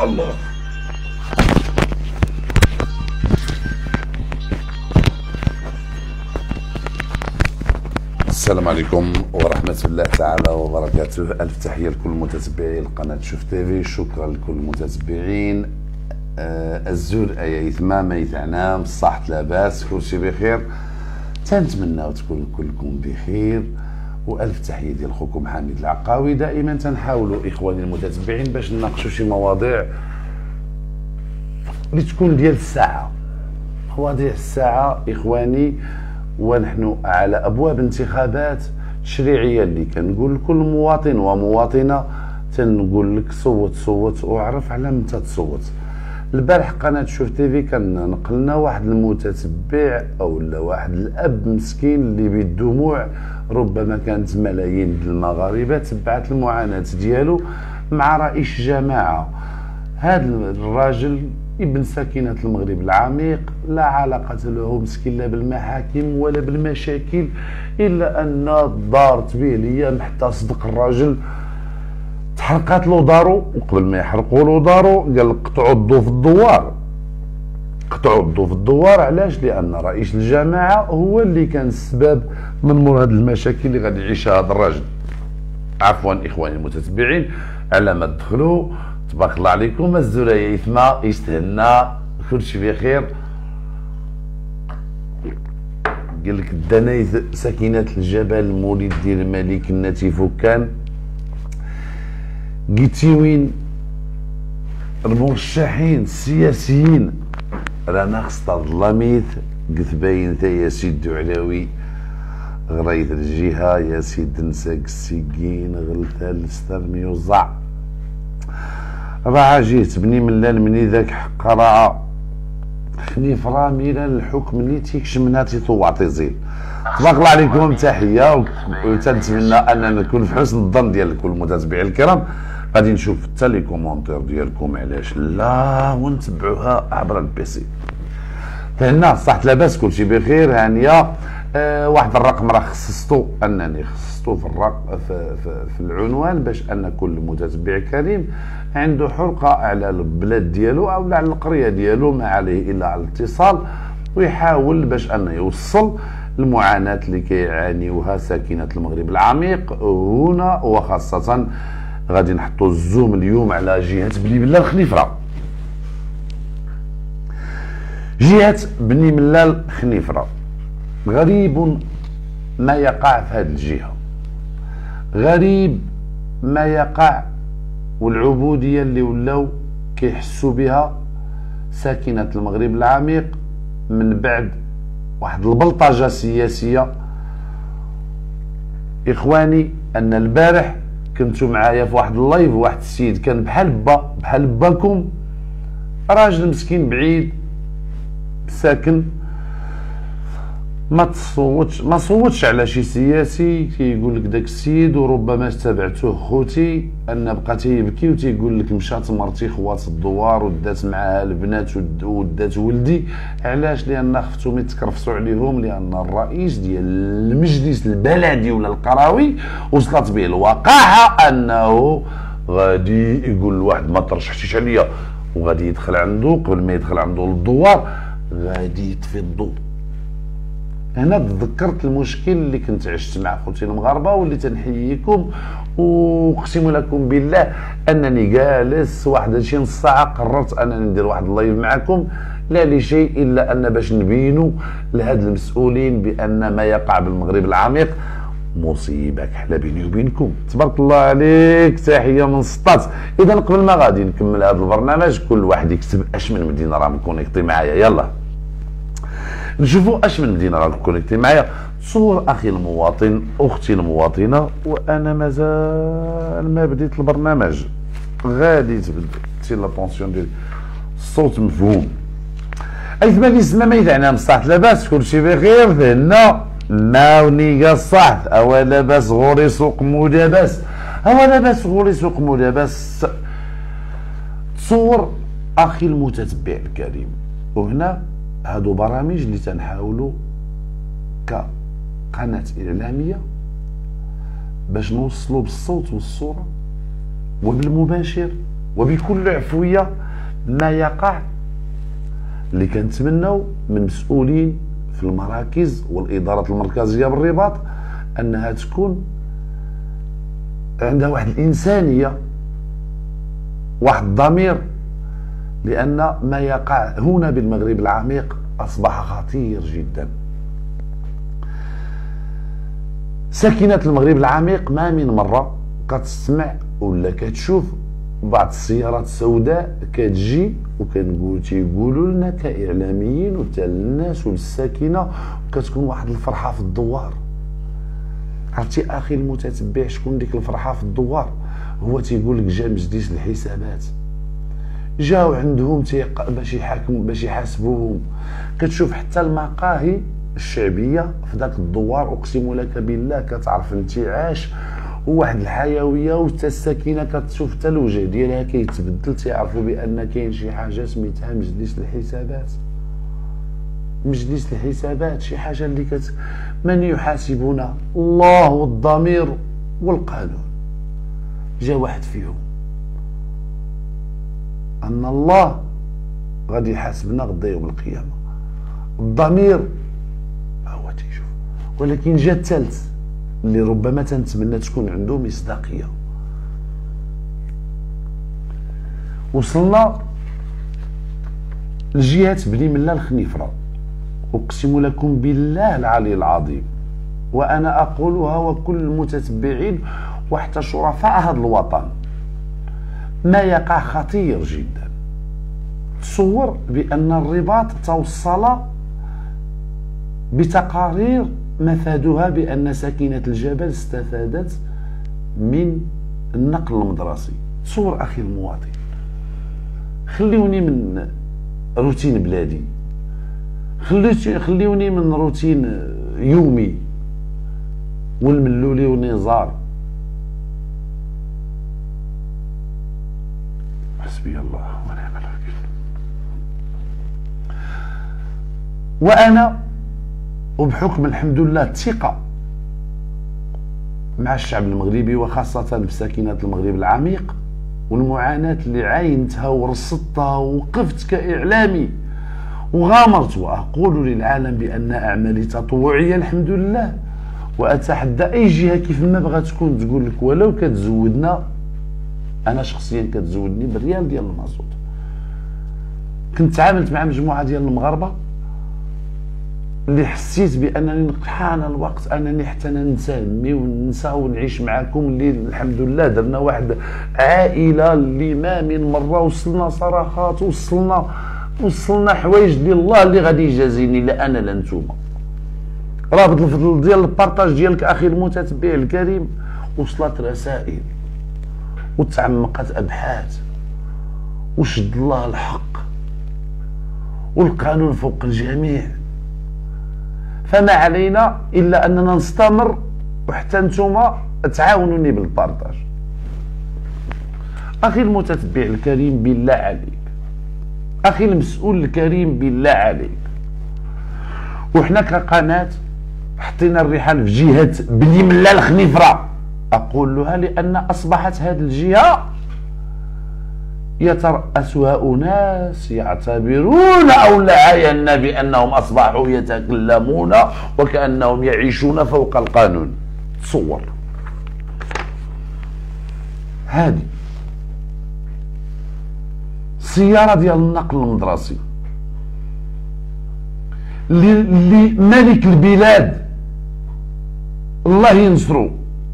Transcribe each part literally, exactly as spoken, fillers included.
الله. السلام عليكم ورحمة الله تعالى وبركاته. ألف تحية لكل متتبعي قناة شوف تيفي. شكرا لكل المتتبعين. آه الزول أيايث ما ميت عنام صحت لاباس كلشي بخير. تنتمناو تكون كلكم بخير، والف تحيه ديال خوكم حميد العقاوي. دائما تنحاولوا اخواني المتتبعين باش نناقشوا شي مواضيع اللي تكون ديال الساعه، مواضيع الساعه اخواني. ونحن على ابواب انتخابات تشريعيه اللي كنقول لكل مواطن ومواطنه، تنقول لك صوت صوت واعرف على متى تصوت. البارح قناه شوف تيفي كان نقلنا واحد المتتبع او لا واحد الاب مسكين اللي بالدموع، ربما كانت ملايين المغاربه تبعت المعاناه ديالو مع رئيس جماعه. هذا الراجل ابن ساكنه المغرب العميق، لا علاقه له مسكين لا بالمحاكم ولا بالمشاكل، الا ان دارت به الايام حتى صدق الراجل تحرقات له دارو، وقبل ما يحرقوا له دارو قال قطعوا الضو في الدوار. قطعوا الضو في الدوار علاش؟ لان رئيس الجماعه هو اللي كان السبب من مور هذه المشاكل اللي غادي يعيشها هذا الراجل. عفوا اخواني المتتبعين على ما تدخلوا، تبارك الله عليكم. الزرايه يثمى يستهنا كلشي بخير. قال لك الدنايث ساكنه الجبل مولد ديال الملك الناتي فكان. قلتي وين المرشحين السياسيين؟ رانا خصنا الظلاميث قلت باين تا يا سيد علاوي غريت الجهه يا سيد نساق السكين غلثال ستار يوزع. راه جيت بني ملال مني ذاك حق راه خنيف راه ميلا الحكم اللي تيكشمنا تيطوع تيزيل. تبارك الله عليكم. تحيه وتنتمنى اننا نكون في حسن الظن ديال كل المتابعين الكرام. غادي نشوف حتى لي كومونتير ديالكم علاش لا ونتبعوها عبر البيسي. تهنا صحت لاباس كلشي بخير هانيه. أه واحد الرقم راه خصصتو انني خصصتو في الرقم في, في, في العنوان باش ان كل متتبع كريم عنده حلقه على البلاد ديالو او على القريه ديالو، ما عليه الا على الاتصال ويحاول باش انه يوصل المعاناه اللي كيعانيوها ساكنه المغرب العميق هنا، وخاصه غادي نحطوا الزوم اليوم على جهه بني ملال خنيفره. جهه بني ملال خنيفره غريب ما يقع في هذه الجهه، غريب ما يقع، والعبوديه اللي ولاو كيحسوا بها ساكنه المغرب العميق من بعد واحد البلطجه سياسيه. اخواني ان البارح كنتو معايا في واحد اللايف، واحد السيد كان بحال با بحال باكم، راجل مسكين بعيد ساكن، ما تصوتش ما صوتش على شي سياسي. كيقول لك داك السيد وربما تابعتوه خوتي ان بقى تيبكي وتيقول لك مشات مرتي خوات الدوار ودات معاها البنات ودات ولدي. علاش؟ لان خفتهم يتكرفسوا عليهم، لان الرئيس ديال المجلس البلدي ولا القروي وصلت به الوقاحه انه غادي يقول لواحد ما ترشحتيش عليا، وغادي يدخل عنده قبل ما يدخل عنده للدوار غادي يطفي الضوء. هنا تذكرت المشكل اللي كنت عشت مع خوتي المغاربه واللي تنحييكم، واقسم لكم بالله انني جالس واحد شي نص ساعه قررت انني ندير واحد اللايف معكم، لا لشيء الا ان باش نبينوا لهاد المسؤولين بان ما يقع بالمغرب العميق مصيبه كحله بيني وبينكم. تبارك الله عليك. تحيه من سطات. اذا قبل ما غادي نكمل هذا البرنامج كل واحد يكتب اش من مدينه راه مكونيكتي معايا. يلا نشوفوا اش من مدينه راه كونيكتي معايا. تصور اخي المواطن اختي المواطنه، وانا مازال ما بديت البرنامج، غادي تبدا سي لابونسيون ديالي. الصوت مفهوم. اي ثما كيسمى ما يدعنا بصحت لاباس كلشي بخير. فهنا ما ونيقا صحت او لاباس غوري سوق مدابس او لاباس غوري سوق مدابس. تصور اخي المتتبع الكريم، وهنا هادو برامج اللي تنحاولوا كقناة إعلامية باش نوصلوا بالصوت والصورة وبالمباشر وبكل عفويه ما يقع اللي كنتمناو من مسؤولين في المراكز والادارات المركزيه بالرباط انها تكون عندها واحد الانسانيه، واحد الضمير، لان ما يقع هنا بالمغرب العميق اصبح خطير جدا. ساكنة المغرب العميق ما من مره كتسمع ولا كتشوف بعض السيارات السوداء كتجي، وكنقول تيقولوا لنا كاعلاميين وتا الناس والساكنه، وكتكون واحد الفرحه في الدوار. عرفتي اخي المتتبع شكون ديك الفرحه في الدوار؟ هو تيقول لك جا مجلس الحسابات، جاو عندهم باش يحاكموا باش يحاسبوهم. كتشوف حتى المقاهي الشعبيه في ذاك الدوار، اقسم لك بالله كتعرف الانتعاش وواحد الحيويه، وحتى الساكنه كتشوف حتى الوجه ديالها كيتبدل، تيعرفوا بان كاين شي حاجه سميتها مجلس الحسابات. مجلس الحسابات شي حاجه اللي كت من يحاسبنا؟ الله والضمير والقانون. جا واحد فيهم ان الله غادي يحاسبنا غدا يوم القيامه، الضمير هو تيشوف. ولكن جا الثالث اللي ربما تنتمنى تكون عنده مصداقيه. وصلنا لجهه بني ملا الخنيفره، اقسم لكم بالله العلي العظيم، وانا اقولها وكل المتتبعين وحتى شرفاء هذا الوطن، ما يقع خطير جدا. تصور بان الرباط توصل بتقارير مفادها بان ساكنه الجبل استفادت من النقل المدرسي. تصور اخي المواطن، خليوني من روتين بلادي، خليوني من روتين يومي والملولي ونزار. حسبي الله ونعم الوكيل. وانا وبحكم الحمد لله الثقه مع الشعب المغربي وخاصه بساكنه المغرب العميق، والمعاناه اللي عاينتها ورصدتها ووقفت كاعلامي وغامرت، واقول للعالم بان اعمالي تطوعيه الحمد لله، واتحدى اي جهه كيف ما بغات تكون تقول لك ولو كتزودنا. انا شخصيا كتزودني بالريال ديال المازوت. كنت تعاملت مع مجموعه ديال المغاربه اللي حسيت بانني حان الوقت انني حتى انا نسمي وننسى ونعيش معكم، اللي الحمد لله درنا واحد عائله اللي ما من مره وصلنا صراخات، وصلنا وصلنا حوايج ديال الله اللي غادي يجازيني، لا انا لا نتوما. رابط الفضل ديال البارطاج ديالك اخي المتتبع الكريم، وصلت رسائل وتعمقت ابحاث، وشد الله الحق والقانون فوق الجميع. فما علينا الا اننا نستمر، وحتى نتوما تعاونوني بالبارطاج. اخي المتتبع الكريم بالله عليك، اخي المسؤول الكريم بالله عليك، وحنا كقناه حطينا الرحال في جهه بني ملا الخنيفره. اقول لها لان اصبحت هذه الجهه يترأسها أناس يعتبرون أو لا عين بأنهم أصبحوا يتكلمون وكأنهم يعيشون فوق القانون. تصور هذه سيارة ديال النقل المدرسي اللي ملك البلاد الله ينصرو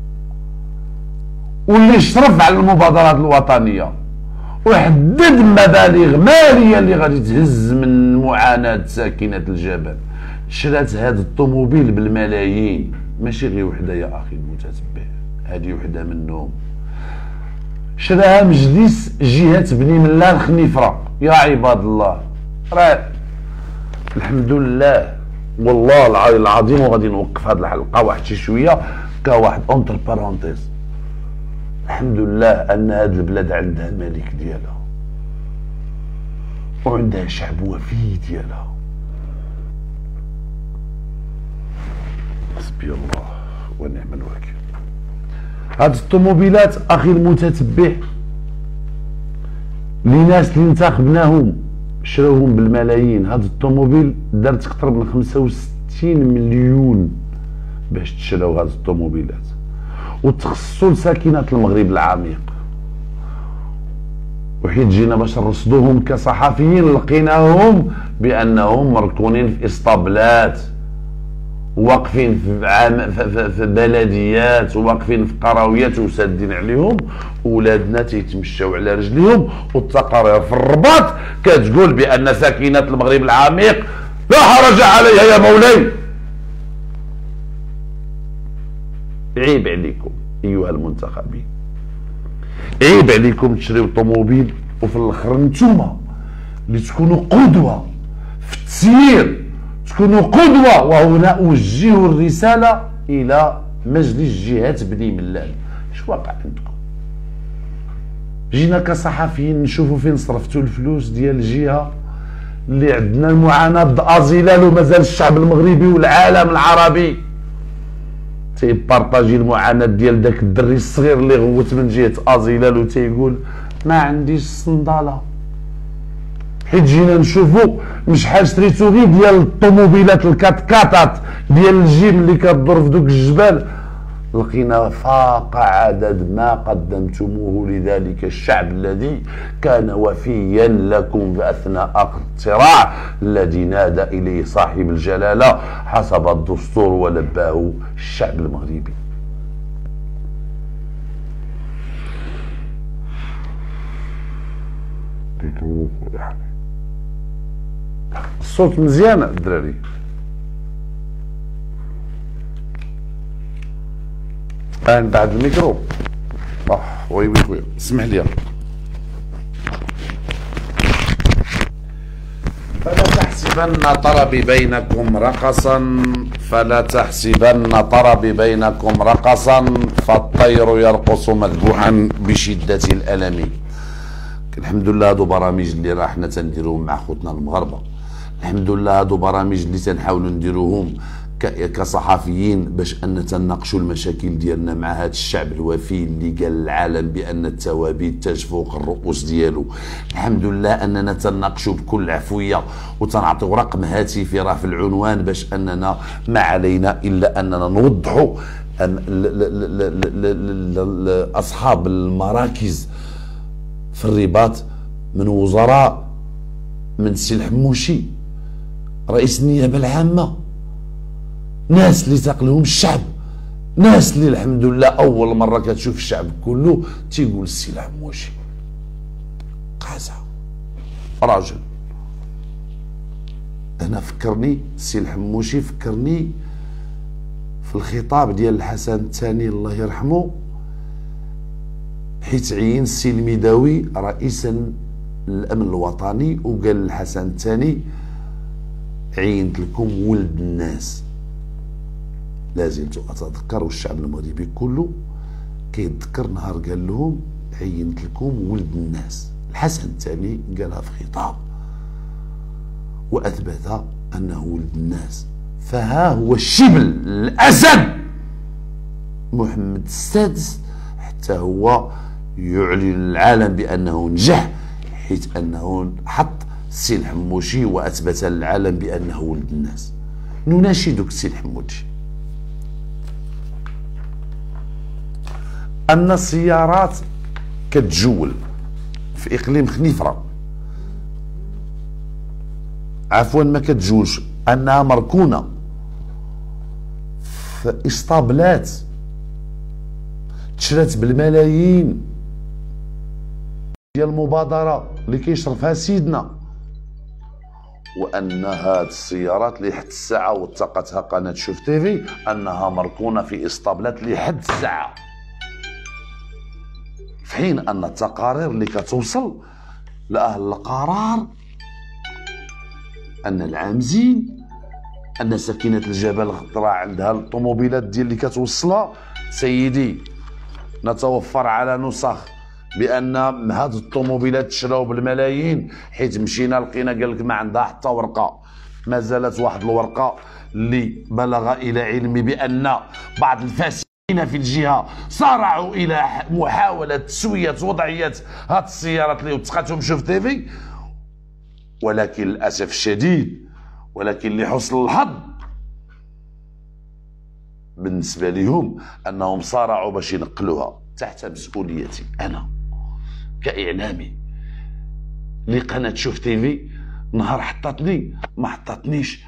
واللي يشرف على المبادرات الوطنية وحدد مبالغ ماليه اللي غادي تهز من معاناه ساكنه الجبل، شرات هذا الطوموبيل بالملايين، ماشي غير وحده يا اخي المتتبع، هذه وحده منهم. شراها مجلس جهه بني ملا الخنيفره. يا عباد الله، راه الحمد لله والله العلي العظيم، وغادي نوقف هذه الحلقه واحد شي شويه كواحد اونتر بارونتيز. الحمد لله ان هذه البلاد عندها ملك ديالها وعندها شعب وفي ديالها. حسبي الله ونعم الوكيل. هذه الطوموبيلات اخي المتتبع لي ناس اللي انتخبناهم شراوهم بالملايين. هاد الطوموبيل دارت اكثر من خمسة وستين مليون باش تشراو هاد الطوموبيلات، وتخصصوا لساكنة المغرب العميق. وحيت جينا باش نرصدوهم كصحفيين لقيناهم بانهم مركونين في اسطبلات، واقفين في, عام في, في بلديات، وواقفين في قراويات وسادين عليهم، ولادنا تيتمشاو على رجليهم. والتقارير في الرباط كتقول بان ساكنة المغرب العميق لا حرج عليها يا مولاي. عيب عليكم ايها المنتخبين، عيب عليكم تشريو طوموبيل وفي الاخر نتوما اللي تكونوا قدوه في التسيير، تكونوا قدوه. وهنا اوجه الرساله الى مجلس جهه بني ملال. اش واقع عندكم؟ جينا كصحفيين نشوفوا فين صرفتوا الفلوس ديال الجهه اللي عندنا المعاناه بازيلال، ومازال الشعب المغربي والعالم العربي تيبارطاجي المعاناه ديال داك الدري الصغير اللي غوت من جهه ازيلال وتيقول ما عنديش الصنداله. حيت جينا نشوفوا مش شحال شريتو غير ديال الطوموبيلات الكاتكاتات ديال الجيم اللي كدور في دوك الجبال، لقينا فاق عدد ما قدمتموه لذلك الشعب الذي كان وفيا لكم في اثناء اقتراع الذي نادى اليه صاحب الجلاله حسب الدستور ولباه الشعب المغربي. الصوت مزيان الدراري. انت عند الميكرو. اه وي وي وي اسمح لي. فلا تحسبن طربي بينكم رقصا فلا تحسبن طربي بينكم رقصا فالطير يرقص مذبوحا بشدة الألم. الحمد لله هادو برامج اللي راه حنا تنديروهم مع خوتنا المغاربه. الحمد لله هادو برامج اللي تنحاولوا نديروهم كصحفيين باش ان تناقشوا المشاكل ديالنا مع هذا الشعب الوفي اللي قال العالم بان التوابيت تاج فوق الرؤوس ديالو. الحمد لله اننا تناقشوا بكل عفويه وتنعطيو رقم هاتفي راه في العنوان باش اننا ما علينا الا اننا نوضحوا اصحاب المراكز في الرباط من وزراء، من السي الحموشي رئيس النيابه العامه، ناس اللي تقلهم الشعب، ناس اللي الحمد لله اول مره كتشوف الشعب كله تيقول السي الحموشي قازا راجل. انا فكرني السي الحموشي فكرني في الخطاب ديال الحسن الثاني الله يرحمه، حيت عين السي الميداوي رئيسا للامن الوطني وقال الحسن الثاني عينت لكم ولد الناس. لازلت اتذكر والشعب المغربي كله كيتذكر نهار قال لهم عينت لكم ولد الناس. الحسن الثاني قالها في خطاب واثبت انه ولد الناس. فها هو الشبل الاسد محمد السادس حتى هو يعلن للعالم بانه نجح، حيث انه حط السي الحموشي واثبت للعالم بانه ولد الناس. نناشدك السي الحموشي ان السيارات كتجول في اقليم خنيفره، عفوا ما كتجولش، انها مركونه في اسطبلات تشرات بالملايين ديال المبادره اللي كيشرفها سيدنا، وان هاد السيارات لحد الساعه وثقتها قناه شوف تيفي انها مركونه في اسطبلات لحد الساعه، في حين ان التقارير اللي كتوصل لاهل القرار ان العامزين ان سكينه الجبل الخضراء عندها الطوموبيلات ديال اللي كتوصلها. سيدي نتوفر على نسخ بان هاد الطوموبيلات تشراو بالملايين، حيت مشينا لقينا قال لك ما عندها حتى ورقه. ما زالت واحد الورقه اللي بلغ الى علمي بان بعض الفاسدين في الجهة صارعوا إلى محاولة تسوية وضعية هاد السيارات اللي وثقتهم شوف تيفي، ولكن للأسف الشديد، ولكن لحسن الحظ بالنسبة لهم أنهم صارعوا باش ينقلوها تحت مسؤوليتي أنا كإعلامي لقناة شوف تيفي. نهار حطتني ما حطتنيش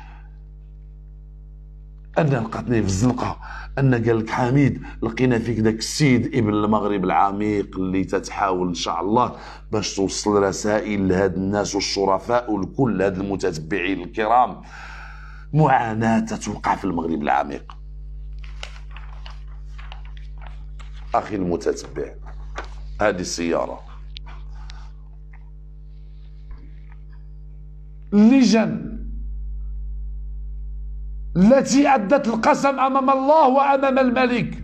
أن لقاتني في الزنقة، أن قال لك حميد لقينا فيك داك السيد ابن المغرب العميق اللي تتحاول إن شاء الله باش توصل رسائل لهاد الناس والشرفاء ولكل هاد المتتبعين الكرام معاناة تتوقع في المغرب العميق. أخي المتتبع، هذه السيارة اللجان التي أدت القسم أمام الله وأمام الملك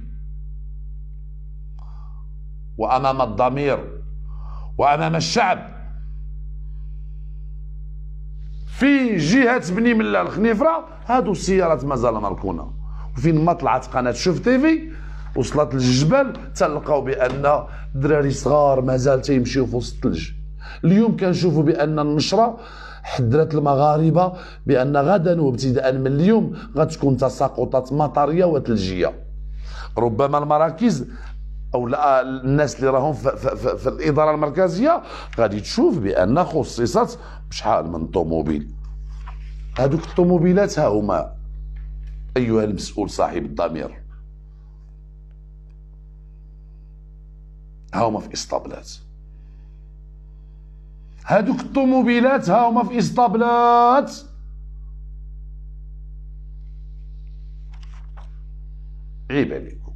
وأمام الضمير وأمام الشعب في جهة بني ملا الخنيفرة، هادو السيارات مازال مركونة. وفين ما طلعت قناة شوف تيفي وصلت للجبل تلقاو بأن دراري صغار مازال تيمشيو في وسط الثلج. اليوم كنشوفوا بأن النشرة حذرت المغاربة بأن غدا وابتداء من اليوم غتكون تساقطات مطرية وثلجية. ربما المراكز أو الناس اللي راهم في, في, في, في الإدارة المركزية غادي تشوف بأن خصصت بشحال من طوموبيل. هذوك الطوموبيلات ها هما أيها المسؤول صاحب الضمير، ها هما في إسطابلات. هادوك الطوموبيلات ها هما في اسطابلات. عيب عليكم.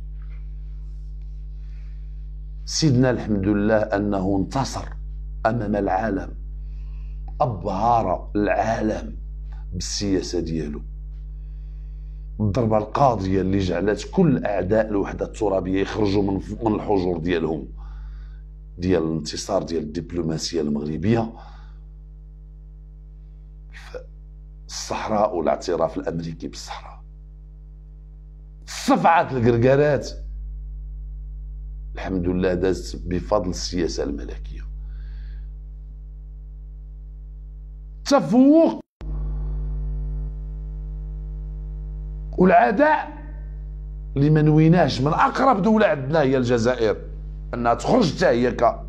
سيدنا الحمد لله أنه انتصر أمام العالم، أبهر العالم بالسياسة ديالو. الضربة القاضية اللي جعلت كل أعداء الوحدة الترابية يخرجوا من من الحجور ديالهم ديال الانتصار ديال الدبلوماسية المغربية في الصحراء والاعتراف الأمريكي بالصحراء. صفعت القرقارات الحمد لله دازت بفضل السياسة الملكية. تفوق والعداء اللي ما نويناش من أقرب دولة عندنا هي الجزائر أنها تخرج حتى هي ك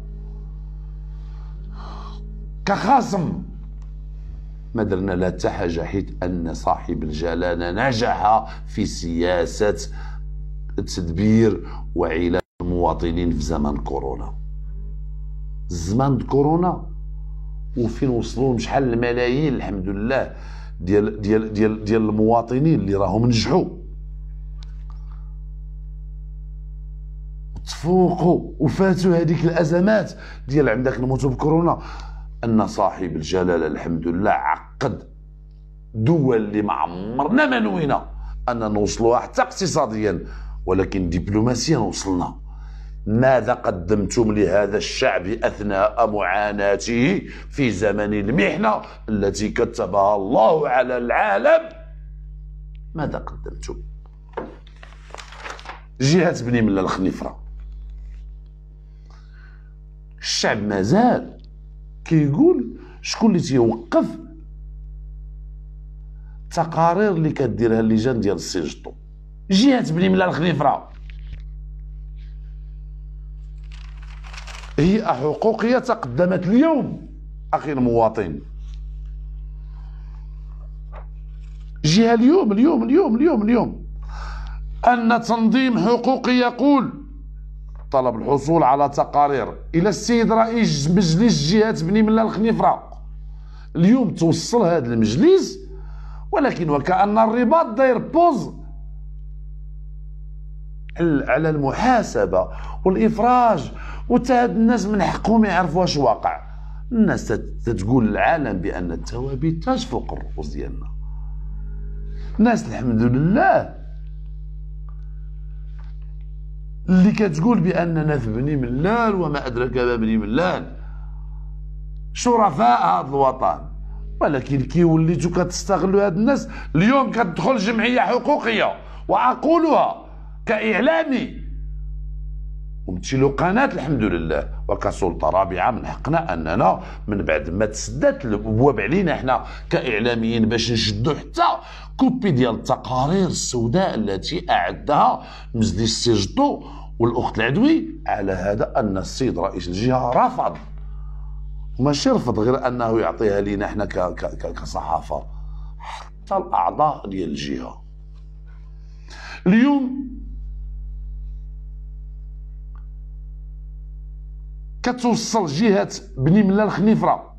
كخصم. ما درنا لا حتى حاجة، حيت أن صاحب الجلالة نجح في سياسة تدبير وعلاج المواطنين في زمن كورونا. زمان كورونا وفين وصلوا شحال الملايين الحمد لله ديال ديال ديال ديال المواطنين اللي راهم نجحوا تفوقوا وفاتوا هذيك الازمات ديال عندك نموتوا بكورونا. ان صاحب الجلاله الحمد لله عقد دول اللي ما عمرنا ما نوينا ان نوصلوها حتى اقتصاديا، ولكن دبلوماسيا وصلنا. ماذا قدمتم لهذا الشعب اثناء معاناته في زمن المحنه التي كتبها الله على العالم؟ ماذا قدمتم؟ جهة بني ملا الخنيفرة الشعب مازال كيقول شكون اللي تيوقف التقارير اللي كديرها اللجان ديال السجطو. جهة بني ملا الخنيفرة هي حقوقية تقدمت اليوم أخي المواطن. جهة اليوم اليوم اليوم اليوم اليوم أن تنظيم حقوقي يقول طلب الحصول على تقارير إلى السيد رئيس مجلس جهة بني ملا الخنيفرة. اليوم توصل هذا المجلس، ولكن وكأن الرباط داير بوز على المحاسبة والإفراج، وتا هاد الناس من حقهم يعرفوا واش واقع. الناس تتقول للعالم بأن التوابيت تاج فوق الرؤوس ديالنا. الناس الحمد لله اللي كتقول بأننا في بني ملال وما أدرك ما بني ملال شرفاء هذا الوطن، ولكن كي وليتو كتستغلوا هاد الناس. اليوم كتدخل جمعية حقوقية وأقولها كاعلامي ومتي له قناه الحمد لله، وكسلطه رابعه من حقنا اننا من بعد ما تسدات الابواب علينا حنا كاعلاميين باش نشدوا حتى كوبي ديال التقارير السوداء التي اعدها مجلس السجدو والاخت العدوي، على هذا ان السيد رئيس الجهه رفض، ماشي رفض غير انه يعطيها لينا حنا كصحافه، حتى الاعضاء ديال الجهه. اليوم كتوصل جهه بني ملا الخنيفره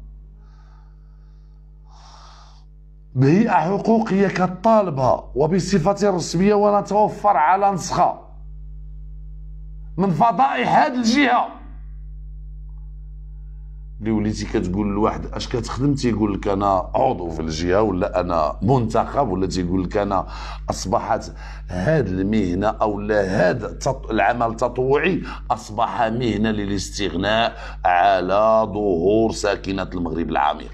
بهيئه حقوقيه كطالبها وبصفه رسميه ونتوفر على نسخه من فضائح هذه الجهه، اللي وليتي كتقول لواحد اش كتخدم تيقول لك انا عضو في الجهه ولا انا منتخب، ولا تيقول لك انا اصبحت هذه المهنه او لا هذا العمل التطوعي اصبح مهنه للاستغناء على ظهور ساكنه المغرب العميق.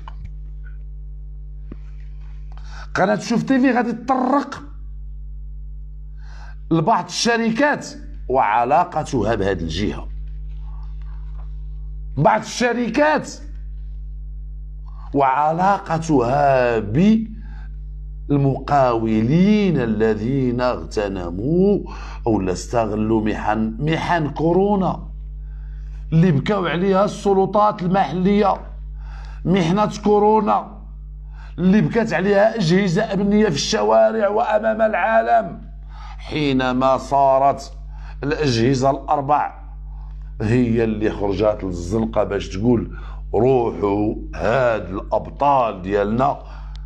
قناه شوف تيفي غادي تطرق لبعض الشركات وعلاقتها بهذه الجهه، بعض الشركات وعلاقتها بالمقاولين الذين اغتنموا او استغلوا محن محن كورونا اللي بكاو عليها السلطات المحليه، محنه كورونا اللي بكات عليها اجهزه امنيه في الشوارع وامام العالم، حينما صارت الاجهزه الاربع هي اللي خرجات للزنقه باش تقول روحوا هاد الابطال ديالنا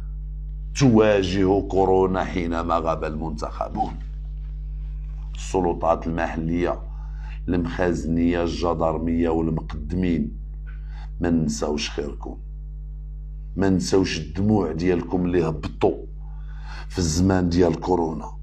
تواجه كورونا حينما غاب المنتخبون. السلطات المحليه المخازنيه الجدرميه والمقدمين ما نساوش خيركم، ما نساوش الدموع ديالكم اللي هبطوا في الزمان ديال كورونا.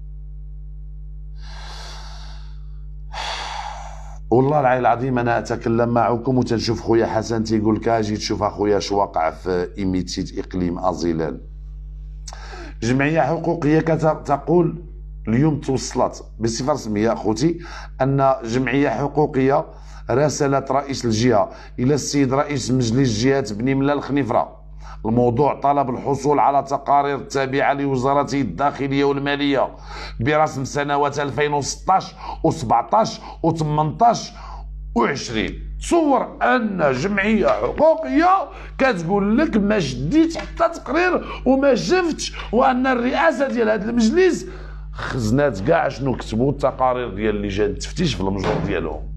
والله العلي العظيم انا اتكلم معكم وتنشوف خويا حسن تيقول لك اجي تشوف اخويا اش واقع في ايميتيت اقليم ازيلال. جمعيه حقوقيه كتقول اليوم توصلت بصفه رسميه اخوتي ان جمعيه حقوقيه راسلت رئيس الجهه الى السيد رئيس مجلس جهه بني ملا الخنيفره. الموضوع طلب الحصول على تقارير التابعه لوزارته الداخليه والماليه برسم سنوات ألفين وستطاش وسبعطاش وثمنطاش وعشرين. تصور ان جمعيه حقوقيه كتقول لك ما شديت حتى تقرير وما شفتش، وان الرئاسه ديال هذا المجلس خزنات كاع شنو كتبوا التقارير ديال لجان التفتيش في المجور ديالهم.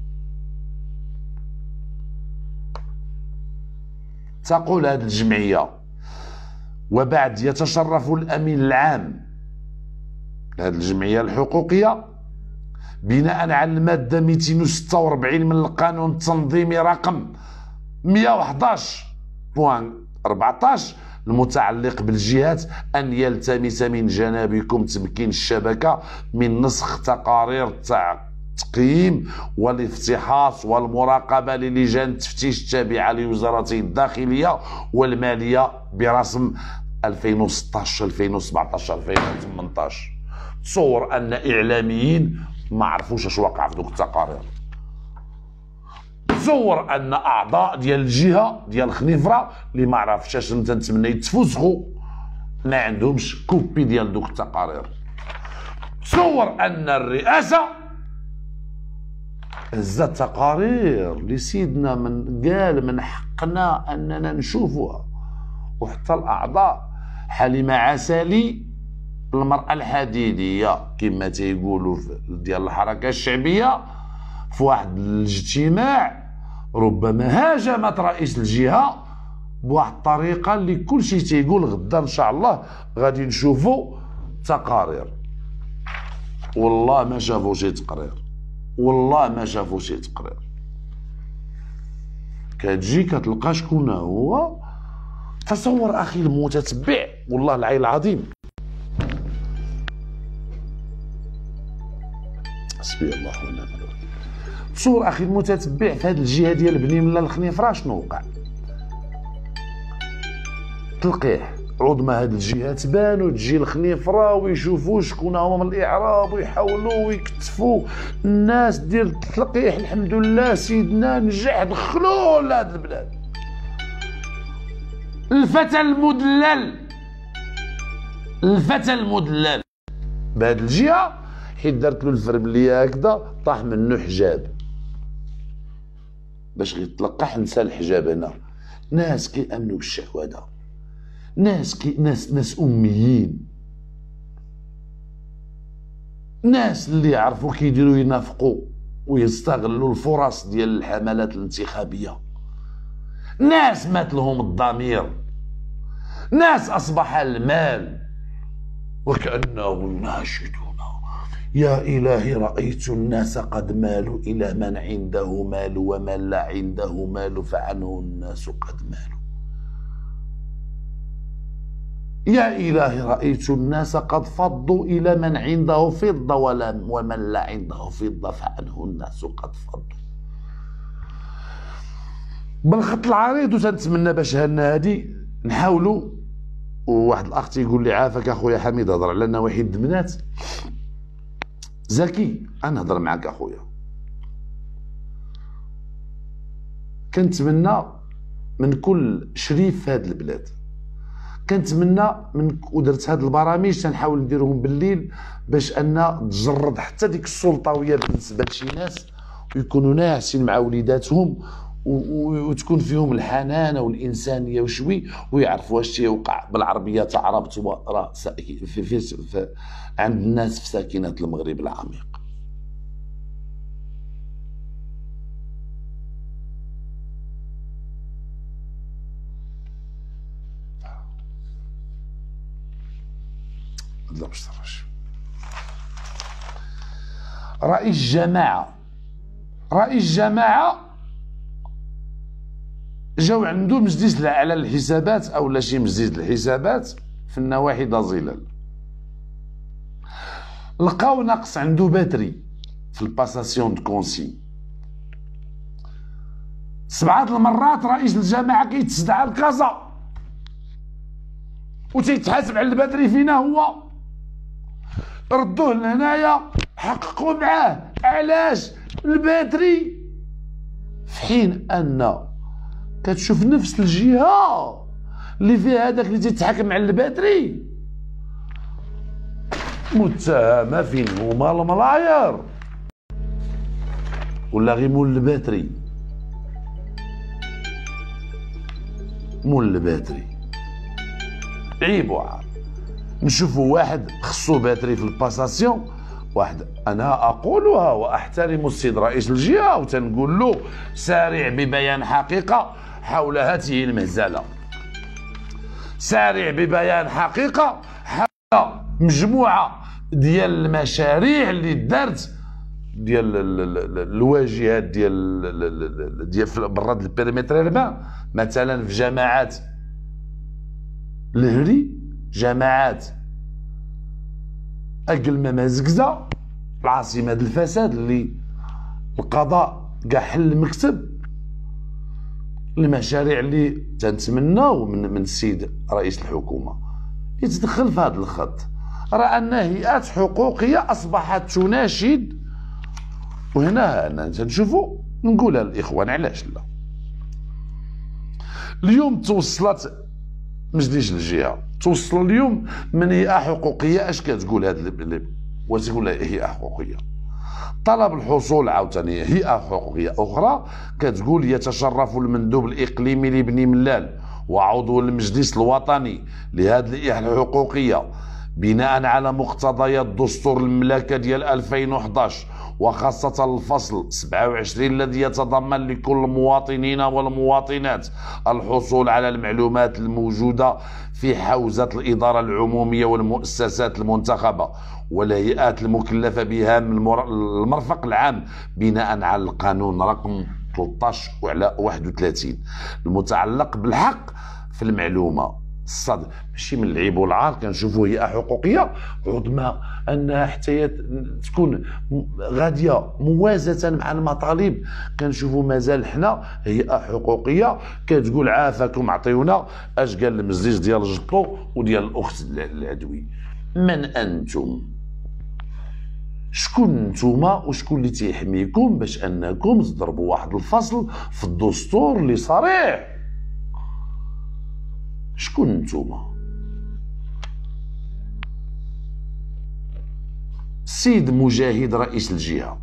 تقول هذه الجمعيه وبعد يتشرف الامين العام لهذه الجمعيه الحقوقيه بناء على الماده مئتين وستة وأربعين من القانون التنظيمي رقم مئة وحداش بوان أربعطاش المتعلق بالجهات ان يلتمس من جنابكم تمكين الشبكه من نسخ تقارير التقييم والافتحاص والمراقبه للجان التفتيش التابعه لوزارته الداخليه والماليه برسم ألفين وستطاش ألفين وسبعطاش ألفين وثمنطاش. تصور ان اعلاميين ما عرفوش اش وقع في دوك التقارير. تصور ان اعضاء ديال الجهه ديال خنيفره اللي ما عرفتش اش تنتمنى يتفوسخوا ما عندهمش كوبي ديال دوك التقارير. تصور ان الرئاسه هزت تقارير لسيدنا من قال من حقنا اننا نشوفوها، وحتى الاعضاء حليمه عسالي المراه الحديديه كما تيقولوا ديال الحركه الشعبيه في واحد الاجتماع ربما هاجمت رئيس الجهه بواحد الطريقه اللي كل شيء تيقول غدا ان شاء الله غادي نشوفوا تقارير. والله ما شافوا شي تقرير، والله ما شافوا شي تقرير. كتجي كتلقى شكون هو. تصور اخي المتتبع والله العلي العظيم، حسبي الله ونعم الوكيل. تصور اخي المتتبع في هذه الجهه ديال بني ملا الخنيفره شنو وقع. تلقيه عظمى هاد الجهه تبان وتجي الخنيفره ويشوفوا شكون هما من الاعراب ويحاولوا ويكتفوا الناس ديال التلقيح. الحمد لله سيدنا نجح دخلوا لهاد البلاد. الفتى المدلل الفتى المدلل بهاد الجهه حيت دارت له الفرمليه هكذا طاح منه حجاب باش غيتلقح. نسى الحجاب هنا. ناس كيامنوا بالشهوده، ناس كي ناس ناس اميين، ناس اللي يعرفوا كيديروا ينافقوا ويستغلوا الفرص ديال الحملات الانتخابيه، ناس مات لهم الضمير، ناس اصبح المال وكانه يناشدون يا إلهي رأيت الناس قد مالوا إلى من عنده مال ومن لا عنده مال فعنه الناس قد مالوا. يا إلهي رأيت الناس قد فضوا إلى من عنده فضة ومن لا عنده فضة فعنه الناس قد فضوا. بالخط العريض وتنتمنى باش هالنا هادي نحاولوا. وواحد الأخ تيقول لي عافاك أخويا حميد هضر على نواحي الدمنات. زكي انا نهضر معاك اخويا، كنتمنى من كل شريف في هذه البلاد، كنتمنى من ودرت هاد البرامج تنحاول نديرهم بالليل باش ان تجرد حتى ديك السلطويه بالنسبه لشي ناس ويكونوا ناعسين مع وليداتهم وتكون فيهم الحنانه والانسانيه وشوي ويعرفوا واش تيوقع بالعربيه تعربت راه في, في, في, في عند الناس في ساكنه المغرب العميق. لا باش تفرج رئيس جماعه رئيس جماعه جاو عنده مجلس على الحسابات او لا شي مجلس الحسابات في النواحي دازيلال، لقاو نقص عنده باتري في الباساسيون دو كونسي. سبعة المرات رئيس الجماعه كيتسدع لكازا وتيتحاسب على الباتري فينا هو. ردوه لهنايا حققوا معاه علاش الباتري، في حين ان كتشوف نفس الجهه اللي فيها هذاك اللي تيتحاكم على الباتري متهمه فين هما الملاير ولا غير مول الباتري. مول الباتري عيب وعار. نشوفوا واحد خصو باتري في الباساسيون، واحد انا اقولها واحترم السيد رئيس الجهه وتنقول له سارع ببيان حقيقه حول هذه المهزله، سارع ببيان حقيقه حول مجموعه ديال المشاريع اللي دارت ديال الواجهات ديال ديال براد البيريمتر الماء، مثلا في جماعات الهري، جماعات اقل ما زكزه، العاصمه ديال الفساد اللي القضاء كاع حل المكتب. المشاريع اللي تنتمناو من من السيد رئيس الحكومه يتدخل في هذا الخط. راه ان هيئات حقوقيه اصبحت تناشد، وهنا انا تنشوفوا نقولها للاخوان علاش لا. اليوم توصلت مجلس الجهه، توصل اليوم من هيئه حقوقيه اش كتقول هذا واش تقول هيئه حقوقيه؟ طلب الحصول عاوتاني هيئه حقوقيه اخرى كتقول يتشرف المندوب الاقليمي لبني ملال وعضو المجلس الوطني لهذه الهيئه الحقوقيه بناء على مقتضيات دستور المملكه ديال ألفين وحداش وخاصة الفصل سبعة وعشرين الذي يتضمن لكل المواطنين والمواطنات الحصول على المعلومات الموجودة في حوزة الإدارة العمومية والمؤسسات المنتخبة والهيئات المكلفة بها من المرفق العام بناء على القانون رقم ثلاثة عشر وعلى واحد وثلاثين المتعلق بالحق في المعلومة الصاد ماشي من العيب والعار، كنشوفوا هيئه حقوقيه عظمى انها حتى تكون غاديه موازاه مع المطالب. كنشوفوا مازال حنا هيئه حقوقيه كتقول عافاكم عطيونا اش قال المزيج ديال الجطو وديال الاخت العدوي. من انتم؟ شكون نتوما وشكون اللي تيحميكم باش انكم تضربوا واحد الفصل في الدستور اللي صريح؟ شكون نتوما؟ السيد مجاهد رئيس الجهة،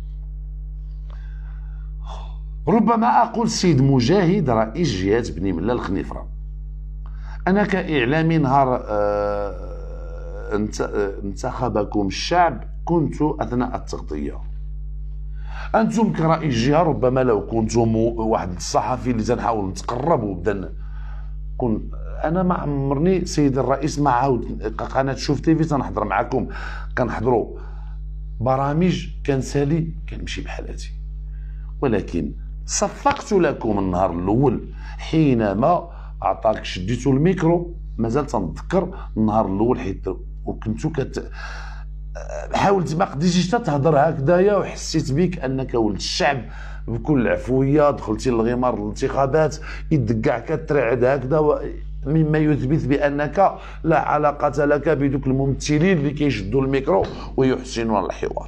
ربما أقول السيد مجاهد رئيس جهة بني ملال الخنيفرة. أنا كإعلامي نهار آه انتخبكم الشعب كنت أثناء التغطية. أنتم كرئيس جهة ربما لو كنتم واحد الصحفي اللي تنحاول نتقرب وبدا كون انا ما عمرني سيد الرئيس ما عاود قناه شوف تيفي تنحضر معكم، كنحضروا برامج كنسالي كنمشي بحالاتي، ولكن صفقت لكم النهار الاول حينما عطاك شديتو الميكرو. مازال تنتذكر النهار الاول حيت وكنتو كت حاولت ما قديتيش تهضر هكذايا وحسيت بك انك ولد الشعب بكل عفويه، دخلتي لغمار الانتخابات يدك كاع كترعد هكذا، مما يثبت بانك لا علاقه لك بدوك الممثلين اللي كيشدوا الميكرو ويحسنون الحوار.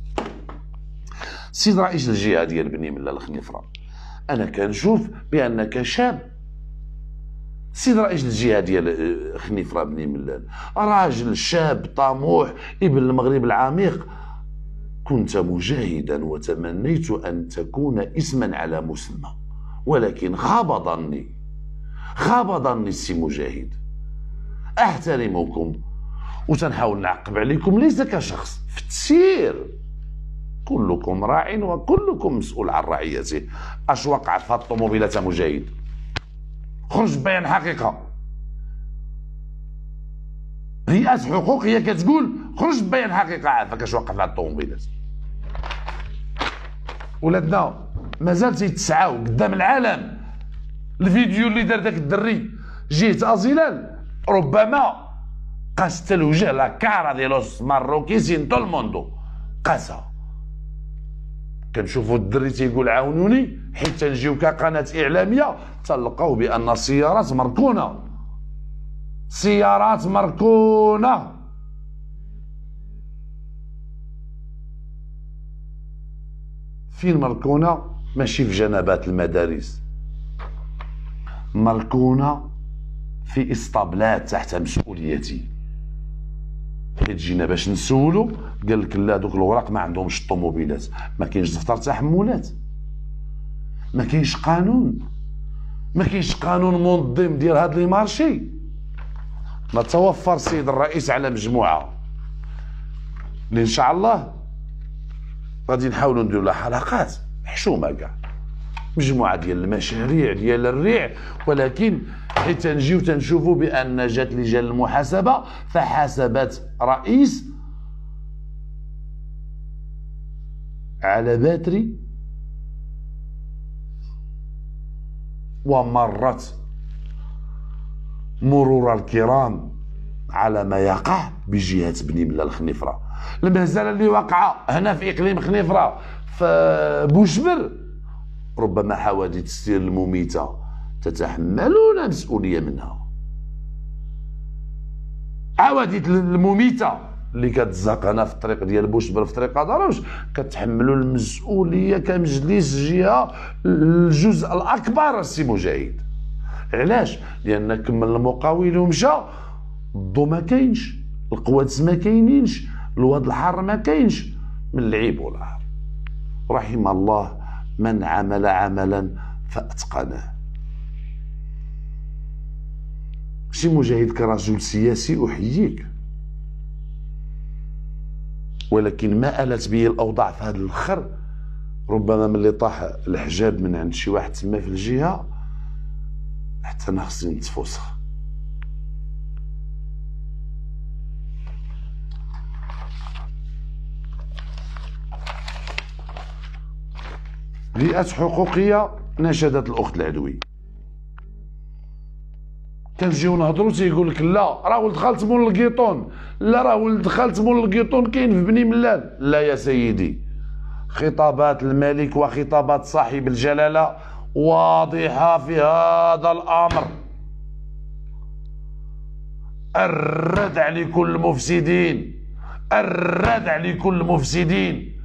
السيد رئيس الجهه ديال بني ملال الخنيفره، انا كنشوف بانك شاب. السيد رئيس الجهه ديال خنيفره بني ملال راجل شاب طموح ابن المغرب العميق. كنت مجاهدا وتمنيت ان تكون اسما على مسمى، ولكن خاب ظني خاب ظني السي مجاهد. احترمكم وتنحاول نعقب عليكم ليس كشخص، في التسيير كلكم راع وكلكم مسؤول عن رعيته. اش وقع في هاد الطوموبيلات مجاهد؟ خرج ببيان حقيقه. هيئات حقوقيه كتقول خرج ببيان حقيقه عافاك اش وقع في هاد الطوموبيلات. ولادنا مازال تيتسعاو قدام العالم. الفيديو اللي دار داك الدري جهه ازيلال ربما قاست الوجه لا كارا ديال لوس ماروكيسين تو الموندو قاسها. كنشوفوا الدري تيقول عاونوني حيت تنجيو كقناه اعلاميه تلقاو بان السيارات مركونه، سيارات مركونه. فين مركونه؟ ماشي في جنبات المدارس، مركونه في اسطبلات تحت مسؤوليتي. حيت جينا باش نسولو قال لك لا دوك الوراق ما عندهمش الطوموبيلات، ما كاينش دفتر تحملات، ما كاينش قانون، ما كاينش قانون منظم ديال هاد لي مارشي. ما توفر السيد الرئيس على مجموعه اللي ان شاء الله غادي نحاولوا نديروا لها حلقات محشومه كاع، مجموعه ديال المشاريع ديال الريع، ولكن حيت تنجيو تنشوفوا بان جات لجان المحاسبه فحاسبت رئيس على باتري ومرت مرور الكرام على ما يقع بجهه بني ملال الخنيفره. المهزله اللي واقعه هنا في اقليم خنيفره في بوشبر ربما حوادث السير المميته تتحملون مسؤوليه منها. حوادث المميته اللي كتزاق هنا في الطريق ديال بوشبر في طريق دروج كتحملوا المسؤوليه كمجلس جهه الجزء الاكبر السي مجاهد. علاش؟ لان كمل المقاول ومشى، الضو ما كاينش، القوادس ما كاينينش، الواد الحار ما كاينش، من العيب والعار. رحم الله من عمل عملا فاتقنه. سي مجاهد كرجل سياسي احييك، ولكن ما آلت به الاوضاع في هذا الاخر ربما ملي طاح الحجاب من عند شي واحد تما في الجهه حتى انا خصني نتفوسخ. هيئات حقوقيه ناشدت الاخت العدوي. كنجيو نهضرو تيقول لك لا راه ولد خالت مول القيطون، لا راه ولد خالت مول القيطون كاين في بني ملال. لا يا سيدي، خطابات الملك وخطابات صاحب الجلالة واضحة في هذا الأمر. الردع لكل المفسدين، الردع لكل المفسدين.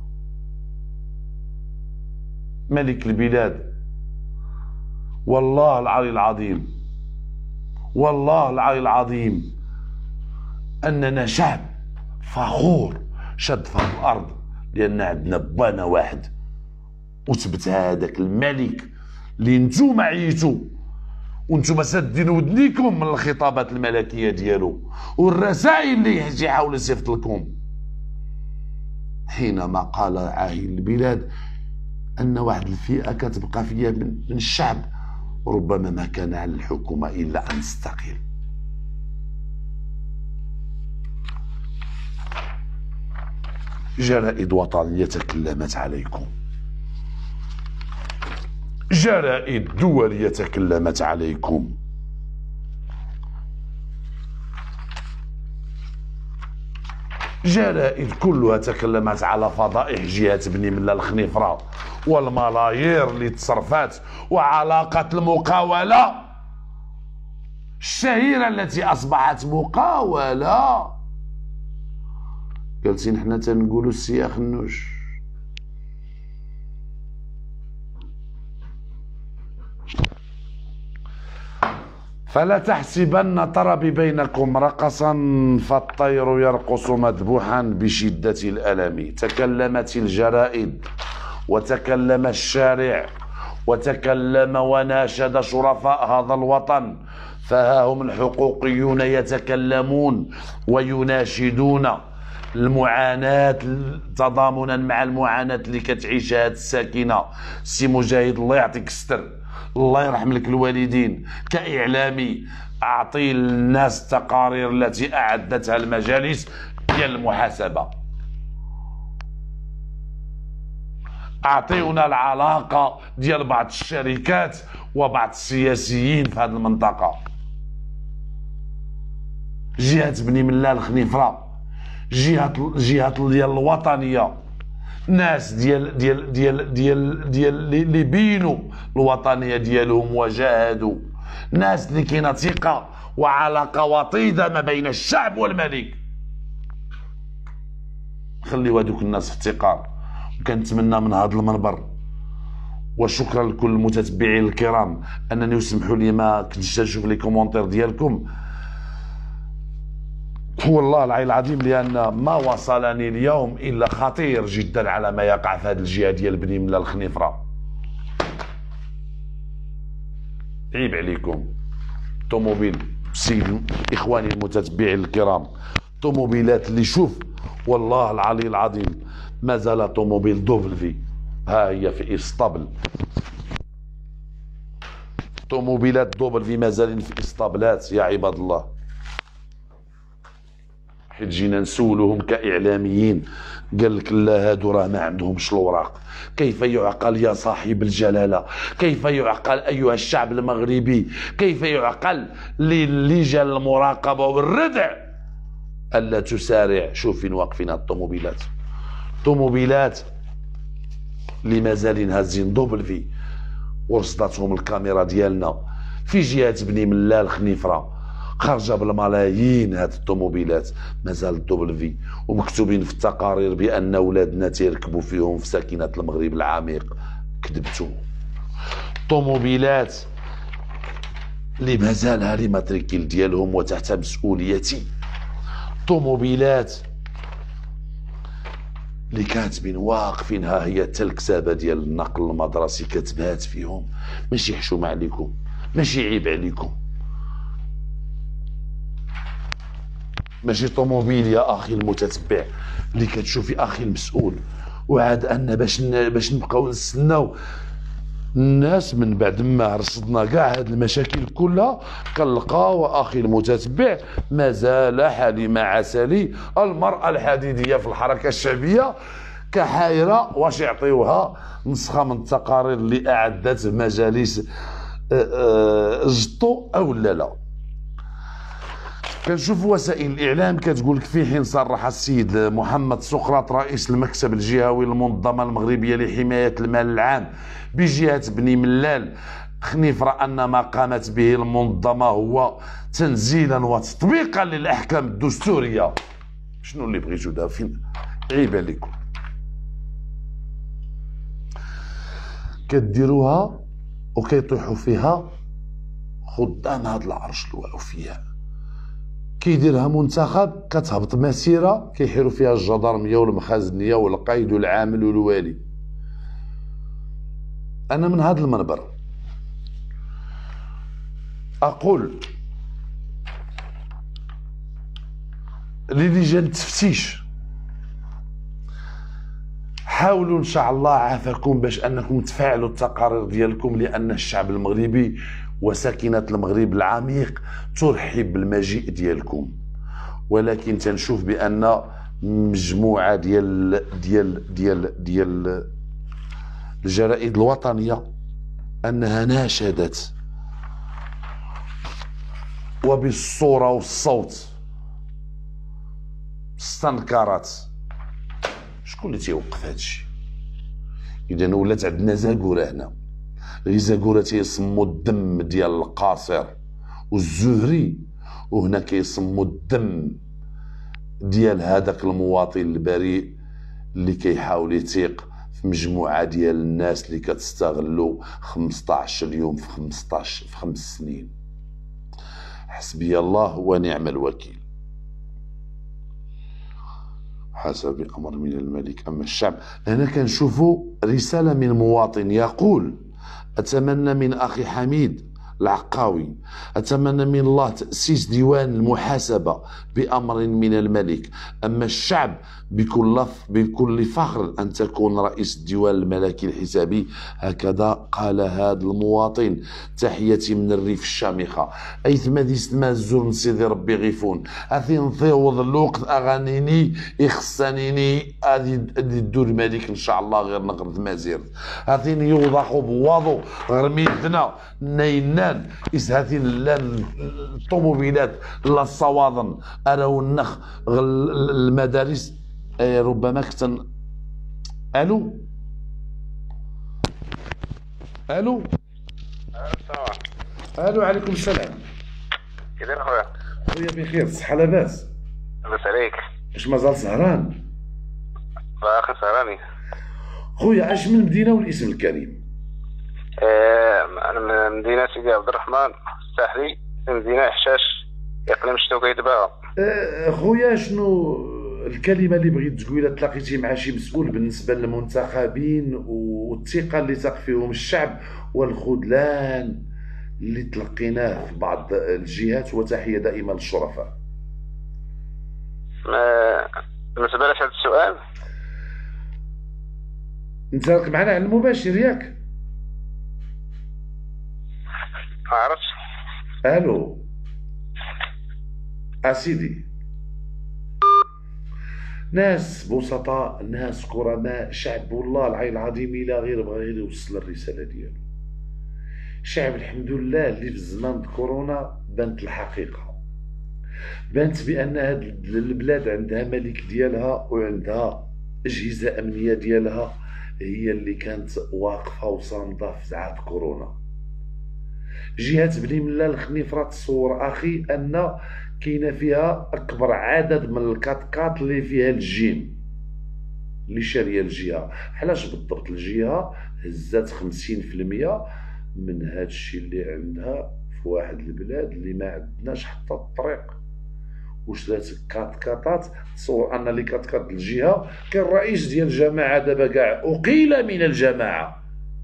ملك البلاد والله العلي العظيم، والله العلي العظيم أننا شعب فخور شد في الأرض لأن عندنا بانا واحد، وثبت هذاك الملك اللي نتوما عيتو وانتم سادين ودنيكم من الخطابات الملكيه ديالو والرسائل اللي يحاول يصيفط لكم، حينما قال عاهل البلاد ان واحد الفئه كتبقى فيها من الشعب ربما ما كان على الحكومه الا ان تستقيل. جرائد وطنيه تكلمت عليكم، جرائد دولية تكلمت عليكم، جرائد كلها تكلمت على فضائح جهة بني ملال الخنيفرة والملايير اللي تصرفات وعلاقة المقاولة الشهيرة التي أصبحت مقاولة. جالسين حنا تنقولوا السي خنوش. فلا تحسبن طربي بينكم رقصا فالطير يرقص مذبوحا بشدة الألم. تكلمت الجرائد وتكلم الشارع وتكلم وناشد شرفاء هذا الوطن، فها هم الحقوقيون يتكلمون ويناشدون المعاناة تضامنا مع المعاناة اللي كتعيشها هاد الساكنة. سي مجاهد الله يعطيك الستر، الله يرحم لك الوالدين، كإعلامي أعطي للناس التقارير التي أعدتها المجالس ديال المحاسبة، أعطيونا العلاقة ديال بعض الشركات وبعض السياسيين في هذه المنطقة. جهة بني ملال الخنيفرة، جهة جهة ديال الوطنية، ناس ديال ديال ديال ديال ديال اللي بينوا الوطنيه ديالهم وجاهدوا، ناس اللي كاينه ثقه وعلاقه وطيده ما بين الشعب والملك. خليو هذوك الناس في افتقار. وكنتمنى من هذا المنبر وشكرا لكل المتتبعين الكرام انني يسمحوا لي ما كنتش نشوف لي كومونتير ديالكم، والله العلي العظيم، لان ما وصلني اليوم الا خطير جدا على ما يقع في هذه الجهه ديال بني ملال الخنيفره. عيب عليكم. طوموبيل سيد اخواني المتتبعين الكرام، طوموبيلات اللي شوف والله العلي العظيم ما زال طوموبيل دوبل ها هي في اسطبل، طوموبيلات دوبل في ما زالين في اسطبلات يا عباد الله. حيت جينا نسولوهم كاعلاميين قال لك لا هادو راه ما عندهمش الوراق. كيف يعقل يا صاحب الجلاله؟ كيف يعقل ايها الشعب المغربي؟ كيف يعقل للجان المراقبه والردع الا تسارع؟ شوف فين واقفين الطوموبيلات، طوموبيلات اللي مازالين هازين دوبل في ورصدتهم الكاميرا ديالنا في جهه بني ملال الخنيفره، خارجه بالملايين هاد الطوموبيلات مازال الدوبل في، ومكتوبين في التقارير بان ولادنا تيركبوا فيهم في ساكنه المغرب العميق. كذبتوا. طوموبيلات اللي مازالها لي ماتريكيل ديالهم وتحت مسؤوليتي، طوموبيلات اللي كاتبين واقفين ها هي التلكسابه ديال النقل المدرسي كتبات فيهم. ماشي حشومه عليكم، ماشي عيب عليكم، ماشي طوموبيل يا اخي المتتبع اللي كتشوفي اخي المسؤول. وعاد ان باش باش نبقاو نستناو الناس من بعد ما رصدنا كاع هاد المشاكل كلها كنلقاو اخي المتتبع مازال حليم عسلي المرأة الحديدية في الحركة الشعبية كحائرة واش يعطيوها نسخة من التقارير اللي اعدت مجالس جطو او لا لا. كنشوف وسائل الاعلام كتقول لك في حين صرح السيد محمد سقراط رئيس المكتب الجهوي للمنظمه المغربيه لحمايه المال العام بجهه بني ملال خنيفره ان ما قامت به المنظمه هو تنزيلا وتطبيقا للاحكام الدستوريه. شنو اللي بغيتو دابا؟ فين عيب عليكم كديروها وكيطيحوا فيها خدام هذا العرش الوفياء. كيديرها منتخب كتهبط مسيره كيحيروا فيها الجدرميه والمخازنيه والقايد والعامل والوالي. انا من هذا المنبر اقول للجان التفتيش حاولوا ان شاء الله عافاكم باش انكم تفعلوا التقارير ديالكم، لان الشعب المغربي وساكنة المغرب العميق ترحب بالمجيء ديالكم. ولكن تنشوف بان مجموعه ديال ديال ديال ديال الجرائد الوطنيه انها ناشدت وبالصوره والصوت استنكرت. شكون اللي تيوقف هادشي؟ اذا ولات عندنا زاكوره هنا، غير زاكوره تيصموا الدم ديال القاصر والزهري، وهنا كيصموا الدم ديال هذاك المواطن البريء اللي كيحاول يثيق في مجموعه ديال الناس اللي كتستغلوا خمسطاش يوم في خمسطاش في خمس سنين. حسبي الله ونعم الوكيل. حسب امر من الملك اما الشعب. هنا كنشوفوا رساله من مواطن يقول: اتمنى من اخي حميد العقاوي، اتمنى من الله تاسيس ديوان المحاسبه بامر من الملك، اما الشعب بكل بكل فخر ان تكون رئيس الديوان الملكي الحسابي. هكذا قال هذا المواطن. تحياتي من الريف الشامخه ايث ما ديست ما الزور سيدي ربي غيفون اثي نفيوض الوقت اغانيني يخصنيني هذه الدور الملك ان شاء الله غير نغرد ما زيرت اثي يوضحوا بواضو غير ميدنا نينان إس هذه الطوموبيلات لا الصواضن أراو النخ المدارس. ربما كتن الو الو الو عليكم السلام. كي داير خويا؟ خويا بخير، الصحة لاباس؟ لاباس عليك؟ واش مازال سهران؟ باقي سهراني خويا. اش من مدينة والاسم الكريم؟ انا من مدينه سيدي عبد الرحمن الساحلي، مدينه حشاش، اقليم الشتوكي دباغه. أه خويا، شنو الكلمه اللي بغيت تقولها تلاقيتي مع شي مسؤول بالنسبه للمنتخبين والثقه اللي تاق فيهم الشعب والخذلان اللي تلقيناه في بعض الجهات؟ وتحيه دائما للشرفاء. بالنسبه لهذا السؤال انت راك معنا على المباشر ياك؟ ما عرفتش. الو اسيدي، ناس بسطاء، ناس كرماء، شعب والله العلي العظيم الا غير بغى غير يوصل الرساله ديالو. شعب الحمد لله اللي في زمان كورونا بانت الحقيقه، بانت بان هاد البلاد عندها ملك ديالها وعندها اجهزه امنيه ديالها هي اللي كانت واقفه وصامده في ساعات كورونا. جهه بني ملال خنيفره تصور اخي ان كاينه فيها اكبر عدد من الكاتكات اللي فيها الجيم اللي شاريه الجهه. علاش بالضبط الجهه هزات خمسين في المية من هذا الشيء اللي عندها في واحد البلاد اللي ما عندناش حتى الطريق، وشرات كاتكاتات. تصور ان اللي كاتكات الجهه كان رئيس ديال الجماعه دابا كاع اقيل من الجماعه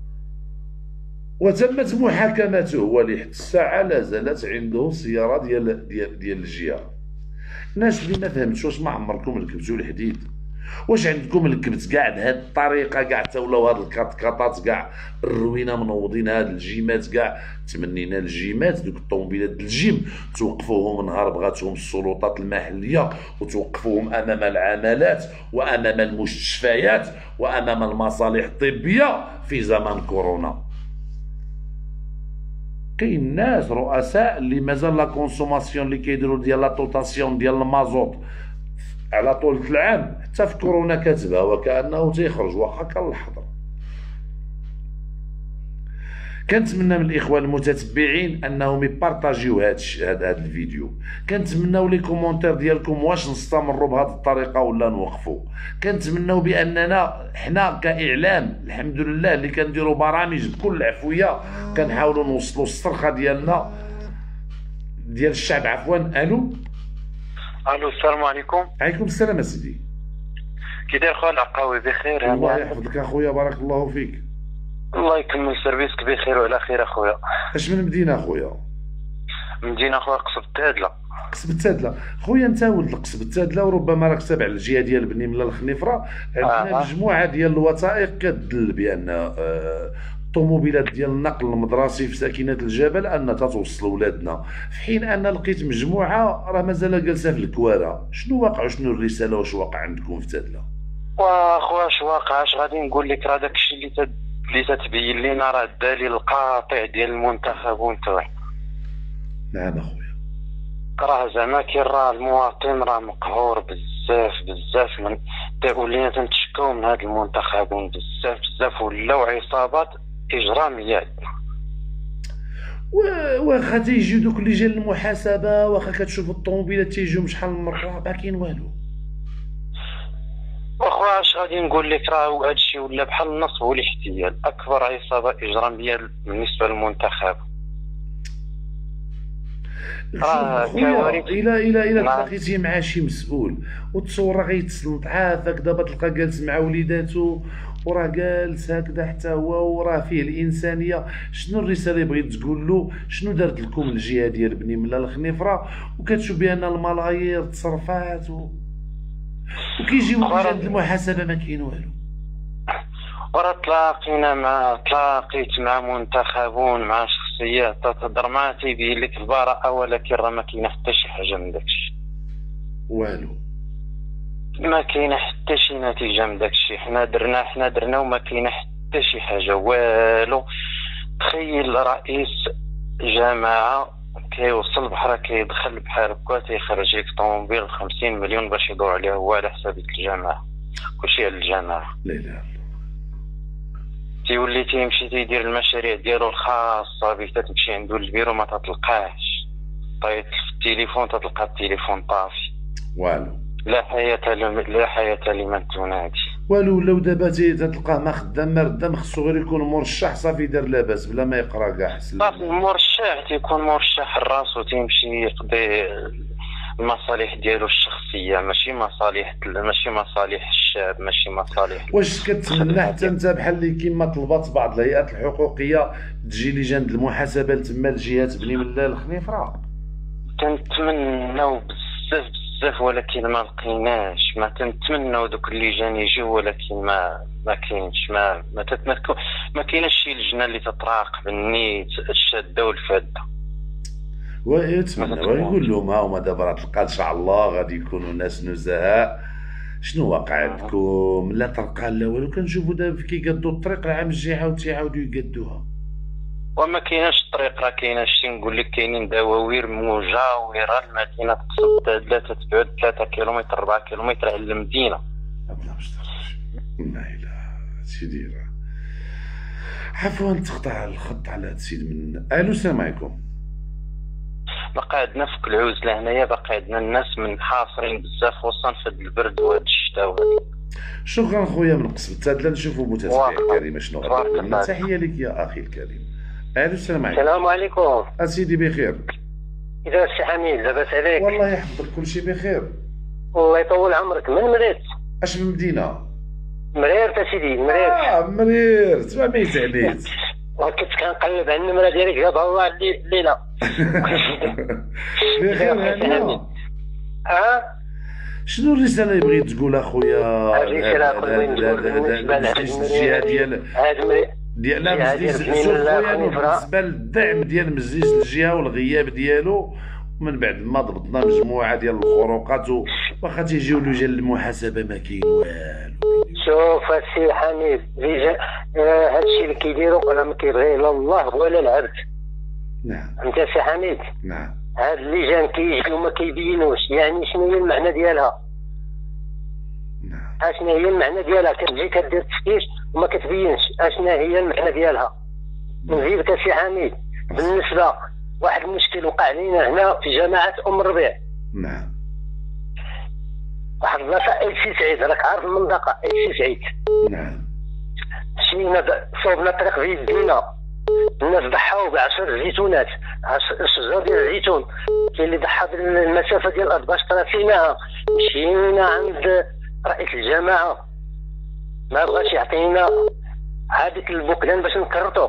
وتمت محاكمته، ولحد الساعه لا زالت عنده سياره ديال ديال ديال الجهه. الناس اللي ما فهمتش، واش ما عمركم ركبتوا الحديد؟ واش عندكم ركبت كاع بهذه الطريقه كاع تا ولاو هاد الكاتكاتات كاع الروينه منوضين هاد الجيمات كاع؟ تمنينا الجيمات دوك الطوموبيلات الجيم توقفوهم نهار بغاتهم السلطات المحليه، وتوقفوهم امام العمالات وامام المستشفيات وامام المصالح الطبيه في زمان كورونا. كاين ناس رؤساء اللي مازال لا كونسوماسيون اللي كيديروا ديال لا توتاسيون ديال المازوت على طول العام حتى في كورونا كاتبها وكانه تيخرج واخا كان الحظر. كنتمنى من الاخوان المتتبعين انهم يبارطاجيو هذا هذا الفيديو. كنتمناو لي كومونتير ديالكم واش نستمروا بهذه الطريقه ولا نوقفوا. كنتمناو باننا حنا كاعلام الحمد لله اللي كنديروا برامج بكل عفويه كنحاولوا نوصلوا الصرخه ديالنا ديال الشعب. عفوا الو الو السلام عليكم. عليكم السلام اسيدي. كي داير خويا العقاوي؟ بخير الله يحفظك اخويا بارك الله فيك. الله يكمل سيرفيسك بخير وعلى خير اخويا. اش من مدينه اخويا؟ مدينه اخويا قصب التادله. قصب التادله خويا انت ولد قصب التادله وربما راك تابع الجهه ديال بني ملا الخنيفره. عندنا آه. مجموعه ديال الوثائق كتدل بان آه الطوموبيلات ديال النقل المدرسي في ساكنه الجبل ان توصل ولادنا، في حين ان لقيت مجموعه راه مازال جالسه في الكواره. شنو واقع وشنو الرساله واش واقع عندكم في تادله؟ واخويا اش واقع؟ اش غادي نقول لك؟ راه داكشي اللي تد... اللي تتبين لنا راه الدليل القاطع ديال المنتخبون تاعنا. نعم اخويا. راه زعما كي راه المواطن راه مقهور بزاف بزاف من ولينا تنتشكاو من هاد المنتخبون بزاف بزاف، ولاو عصابات اجراميه عندنا. واخا تيجيو دوك اللي جا المحاسبه، واخا كتشوف الطوموبيلات تيجيو شحال من مره ما كاين والو. واخا اش غادي نقول لك؟ راه هادشي ولا بحال النصب والاحتيال، اكبر عصابه اجراميه بالنسبه للمنتخب. راه خويا الى الى الى تلاقيتي مع شي مسؤول وتصور راه غيتسلط هكاك، دابا تلقى جالس مع وليداتو وراه جالس هكذا حتى هو وراه فيه الانسانيه. شنو الرساله اللي بغيت تقول له؟ شنو دارت لكم الجهه ديال بني ملا الخنيفره وكتشوف بان الملايير تصرفات و... وكيجيو عند المحاسبه ما كاين والو؟ وراه تلاقينا مع تلاقيت مع منتخبون مع شخصيات تهضر معاه تيبين لك البراءه، ولكن راه ما كاينه حتى شي حاجه من داكشي والو. ما كاينه حتى شي نتيجه من داكشي. حنا درنا حنا درنا وما كاينه حتى شي حاجه والو. تخيل رئيس جماعه كيوصل بحال كيدخل بحال هكا تيخرج لك طوموبيل خمسين مليون باش يدور عليه هو على حساب الجماعه، كلشي على الجماعه. لا لا تيولي تيمشي تيدير المشاريع ديالو الخاصه به، تتمشي عنده للبيرو ما تتلقاهش، طيط في التليفون تتلقى التليفون طافي والو. لا حياه لا حياه لمن تنادي والو. لو دابا تتلقاه ما خدام ما ردام، خصو غير يكون مرشح صافي دار لاباس بلا ما يقرا كاع. صافي مرشح تيكون مرشح الراس وتيمشي يقضي المصالح ديالو الشخصيه، ماشي مصالح ماشي مصالح الشعب، ماشي مصالح. واش كتمنى حتى انت بحال اللي كيما طلبات بعض الهيئات الحقوقيه تجي لجان المحاسبه لتما لجهات بني ملا الخنيفره؟ كنتمناو بزاف بزاف ولكن ما لقيناش. ما كنتمناو دوك اللجان يجيو ولكن ما ما كاينش. ما ما تتمكن ما كاينش شي لجنه اللي تتراقب النيت الشاده والفاده. ويتمنى ويقول لهم ها هما دابا راه تلقى ان شاء الله غادي يكونوا ناس نزهاء. شنو واقع عندكم؟ لا طرقه لا والو. كنشوفوا دابا كيقادوا الطريق العام الجاي عاود تيعاودوا يقادوها وما كايناش الطريق. راه كاينه شي نقول لك كاينين دواوير مجاوره لمدينه قصب التادله تتبعد ثلاثة كيلومتر أربعة كيلومتر على المدينه. لا لا سيدي عفوا تقطع الخط على هاد السيد من الو. السلام عليكم. باقي عندنا فوق العزله هنايا باقي عندنا الناس من حاصرين بزاف خصوصا في هاد البرد وهاد الشتاء وهاد. شكرا خويا من قصب التادله. نشوفوا متابعين الكريم شنو غادي لنا. تحيه لك يا اخي الكريم. الو السلام عليكم. السلام عليكم اسيدي بخير. اذا السي حميد لاباس عليك؟ والله يحفظك كلشي بخير. الله يطول عمرك. من مريت؟ اش من مدينه؟ مريرت اسيدي مريرت. اه مريرت ما ميت عليك. وكنت كنقلب على النمره ديالك جاب الله الليله. بخير هاني. اه شنو الرساله اللي بغيت تقول اخويا؟ الرساله بالنسبه للجهه ديال ديال لا مجلس بالنسبه للدعم ديال مجلس الجهه والغياب ديالو ومن بعد ما ضبطنا مجموعه ديال الخروقات واخا تيجيو لجان المحاسبه ما كاين والو. شوف السي حميد هادشي اللي كيديروا راه ما كيبغي لا الله ولا العبد. نعم. انت سي حميد. نعم. هاد اللجان كيجيو وما كيبينوش يعني شنو هي المعنى ديالها. نعم. اشنا هي المعنى ديالها، كتجي كدير تفتيش وما كتبينش اشنا هي المعنى ديالها. نزيدك سي حميد بالنسبه واحد المشكل وقع لينا هنا في جماعه ام الربيع. نعم. واحد البلاصه اي سي سعيد، راك عارف المنطقه اي سي سعيد. نعم. مشينا صوبنا الطريق في يدينا، الناس ضحاو بعشر زيتونات، شجر ديال الزيتون، كاين اللي ضحى بالمسافه ديال الارض باش تراسيناها. مشينا عند رئيس الجماعه ما بغاش يعطينا هذيك البوكلان باش نكرطو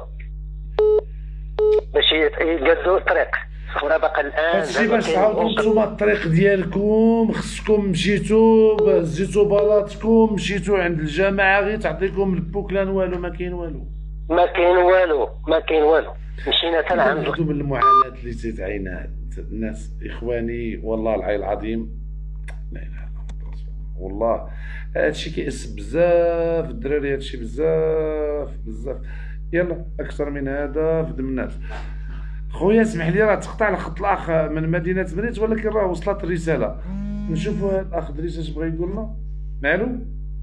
باش يقادو الطريق، وراه الان هادشي باش تعاودو نتوما الطريق ديالكم، خصكم مشيتو هزيتو بلاطكم مشيتو عند الجماعه غير تعطيكم البوكلان، والو ما كاين والو، ما كاين والو ما كاين والو. مشينا حتى عند ناخذوا من المعاناه اللي تتعينها الناس. اخواني والله العلي العظيم لا اله الا الله، والله هادشي كيأس بزاف الدراري، هادشي بزاف بزاف. يلا اكثر من هذا في دم الناس. خويا اسمح لي راه تقطع الخط الاخ من مدينه مريت، ولكن راه وصلت الرساله. نشوفوا هذا الاخ دريس اش بغى يقول لنا. الو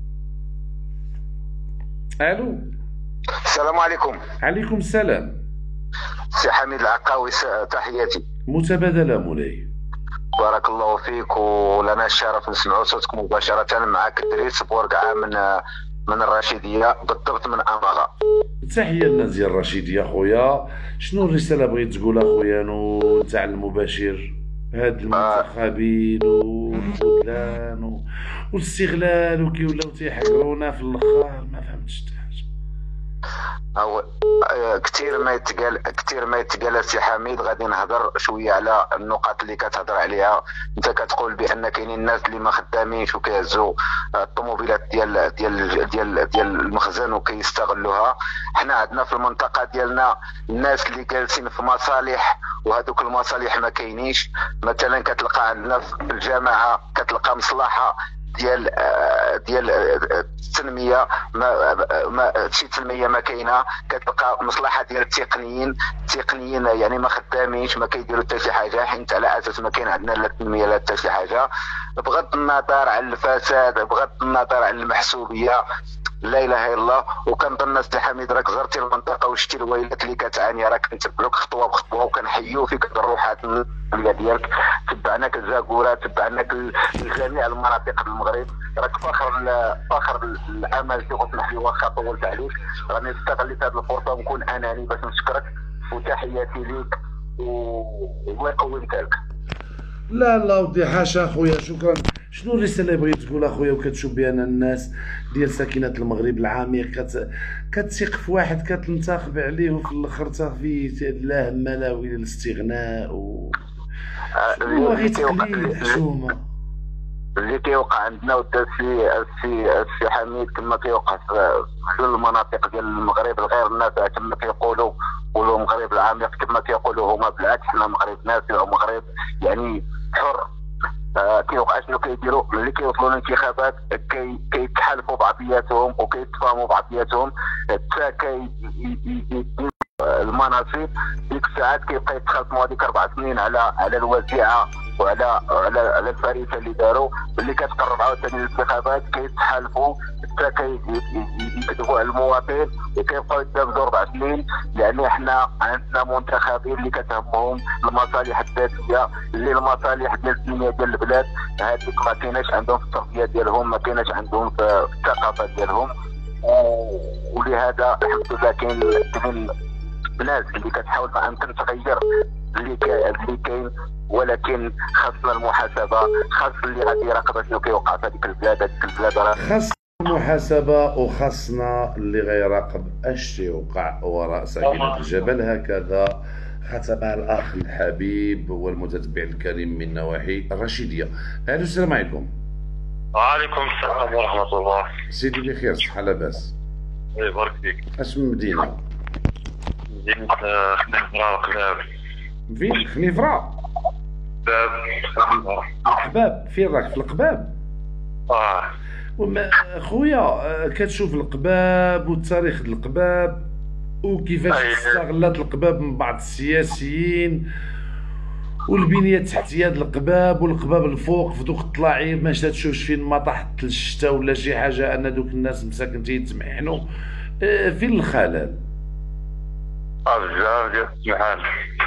الو السلام عليكم. عليكم السلام. سي حميد العقاوي، تحياتي متبادله مولاي. بارك الله فيك، ولنا الشرف نسمعوا صوتك مباشره. معك دريس بورقعه من من الرشيديه، بالضبط من اماغا. تحيه للناس ديال الرشيديه خويا. شنو الرساله بغيت تقولها خويا نو تاع المباشر؟ هاد المنتخبين والخذلان والاستغلال وكيولاو تيحقرونا في الاخر، ما فهمتش حتى حاجه. أو كثير ما يتقال كثير ما يتقال سي حميد. غادي نهضر شويه على النقاط اللي كتهضر عليها. انت كتقول بان كاينين الناس اللي ما خدامينش وكيهزوا الطوموبيلات ديال ديال ديال ديال المخزن وكيستغلوها. حنا عندنا في المنطقه ديالنا الناس اللي جالسين في مصالح، وهذوك المصالح ما كاينينش. مثلا كتلقى عندنا في الجامعه كتلقى مصلحه ديال ديال التنميه، ما ما شي تنميه ما كاينه. كتلقى مصلحه ديال التقنيين، التقنيين يعني ما خدامينش، ما كيديروا حتى شي حاجه، حيت على اساس ما كاين عندنا لا التنميه لا حتى شي حاجه. بغض النظر على الفساد، بغض النظر على المحسوبيه، لا اله الا الله. وكنظن سي حميد راك زرتي المنطقه وشتي الويلات اللي كتعاني، راك نتبعوك خطوه بخطوه وكنحيو فيك الروحات النقليه ديالك. تبعناك الزاكوره، تبعناك لجميع المناطق ديال المغرب. راك فخر فخر الامل تيغوت لي واخا طولت عليك. راني استغليت هذه الفرصه ونكون اناني باش نشكرك، وتحياتي ليك والله يقوي لك. لا لا ودي حاشا خويا، شكرا. شنو الرساله اللي بغيت تقولها خويا وكتشوف بها الناس ديال ساكنه المغرب العميق، كت... كتثق في واحد كتنتخب عليه وفي الاخر تخفي لا هم لا الى الاستغناء و شنو غير تقليد حشومه اللي كيوقع عندنا. والسي السي السي حميد كما كيوقع في جل المناطق ديال المغرب الغير النافع كما كيقولوا، يقولوا المغرب العميق كما كيقولوا هما. بالعكس حنا مغرب نافع ومغرب يعني حر. آه كيوقع شنو كيديروا ملي كيوصلوا للانتخابات؟ كي كيتحالفوا بعضياتهم وكيتفاهموا بعضياتهم حتى كي المناصب. ديك الساعات كيبقى يتخاصموا هذيك اربع سنين على على الوزيعه وعلى على على الفريسه اللي داروا. ملي كتقرب عاوتاني الانتخابات كيتحالفوا حتى كيكذبوا على المواطن وكيبقاو يتنافسوا اربع سنين. لان حنا عندنا منتخبين اللي كتهمهم المصالح الذاتيه، اللي المصالح ديال الدنيا ديال البلاد هذيك ما كايناش عندهم في التربيه ديالهم، ما كايناش عندهم في الثقافه ديالهم. ولهذا الحمد لله كاين الناس اللي كتحاول ما امكن تغير اللي اللي كاين، ولكن خاصنا المحاسبه، خاص اللي غادي يراقب شنو كيوقع في هذيك البلاد. هذيك البلاد راه خاص المحاسبه، وخاصنا اللي غيراقب اش تيوقع وراء ساكنه الجبل. هكذا ختمها الاخ الحبيب والمتتبع الكريم من نواحي الرشيديه. الو السلام عليكم. وعليكم السلام ورحمه الله. سيدي بخير، صحه لاباس؟ الله يبارك فيك. اش من مدينه؟ مدينة خنيفرة القباب. فين خنيفرة؟ القباب. القباب فين راك؟ في القباب؟ اه خويا كتشوف القباب والتاريخ ديال القباب، وكيفاش أي. استغلت القباب من بعض السياسيين والبنيه التحتيه د القباب والقباب الفوق في دوك الطلاعير ما تشوفش فين ما طاحت الشتاء ولا شي حاجه ان دوك الناس مساكن تيتمحنوا. آه، فين الخلل؟ بزاف ديال السمحات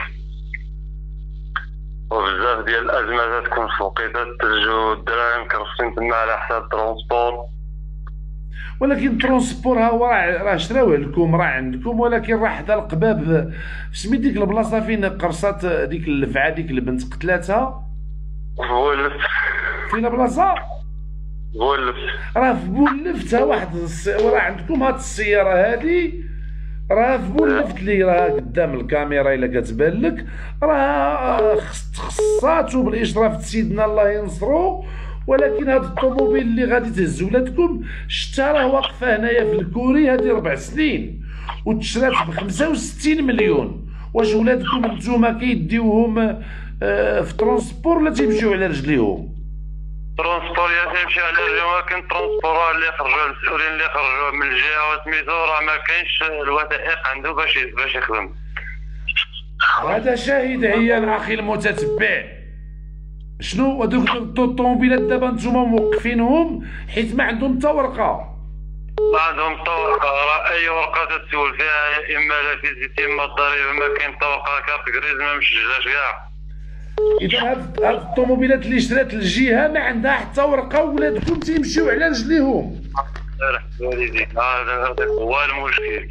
وبزاف ديال الازمات تكون في وقيته الثلج والدراهم كرفين تما على حساب الترونسبور. ولكن الترونسبور ها هو راه راه شراوه لكم، راه عندكم، ولكن راه حدا القباب سميت ديك البلاصه فين قرصات ديك اللفعه ديك البنت قتلاتها. بولف فين بلاصه؟ بولف راه في بولفت ها واحد الس... وراه عندكم هاد السياره هادي راه في بولفت لي راه قدام الكاميرا الا كتبان لك، راه تخصات بالاشراف سيدنا الله ينصرو. ولكن هاد الطوموبيل اللي غادي تهز ولادكم شتا راه واقفه هنايا في الكوري هادي ربع سنين وتشرات ب خمسة وستين مليون. واش ولادكم نتوما كيديوهم آه في ترونسبور ولا تيمشيو على رجليهم؟ ترونسبور يا تيمشي على رجلهم، ولكن ترونسبور اللي خرجوا المسؤولين اللي خرجوا من الجهه وسميتو راه ما كاينش الوثائق عنده باش باش يخدم. هذا شاهد عيان اخي المتتبع. شنو هذوك الطوموبيلات دابا نتوما موقفينهم حيت ما عندهم حتى ورقه؟ ما عندهم حتى ورقه، راه اي ورقه تتسول فيها يا اما لا فيزيتي اما الضريبه ما كاين حتى ورقه كارت كريز ما مسجلاش كاع. اذا هاد هاد الطوموبيلات اللي شرات الجهه ما عندها حتى ورقه وولادكم تيمشيو على رجليهم. والدي هذا هذا هو المشكل.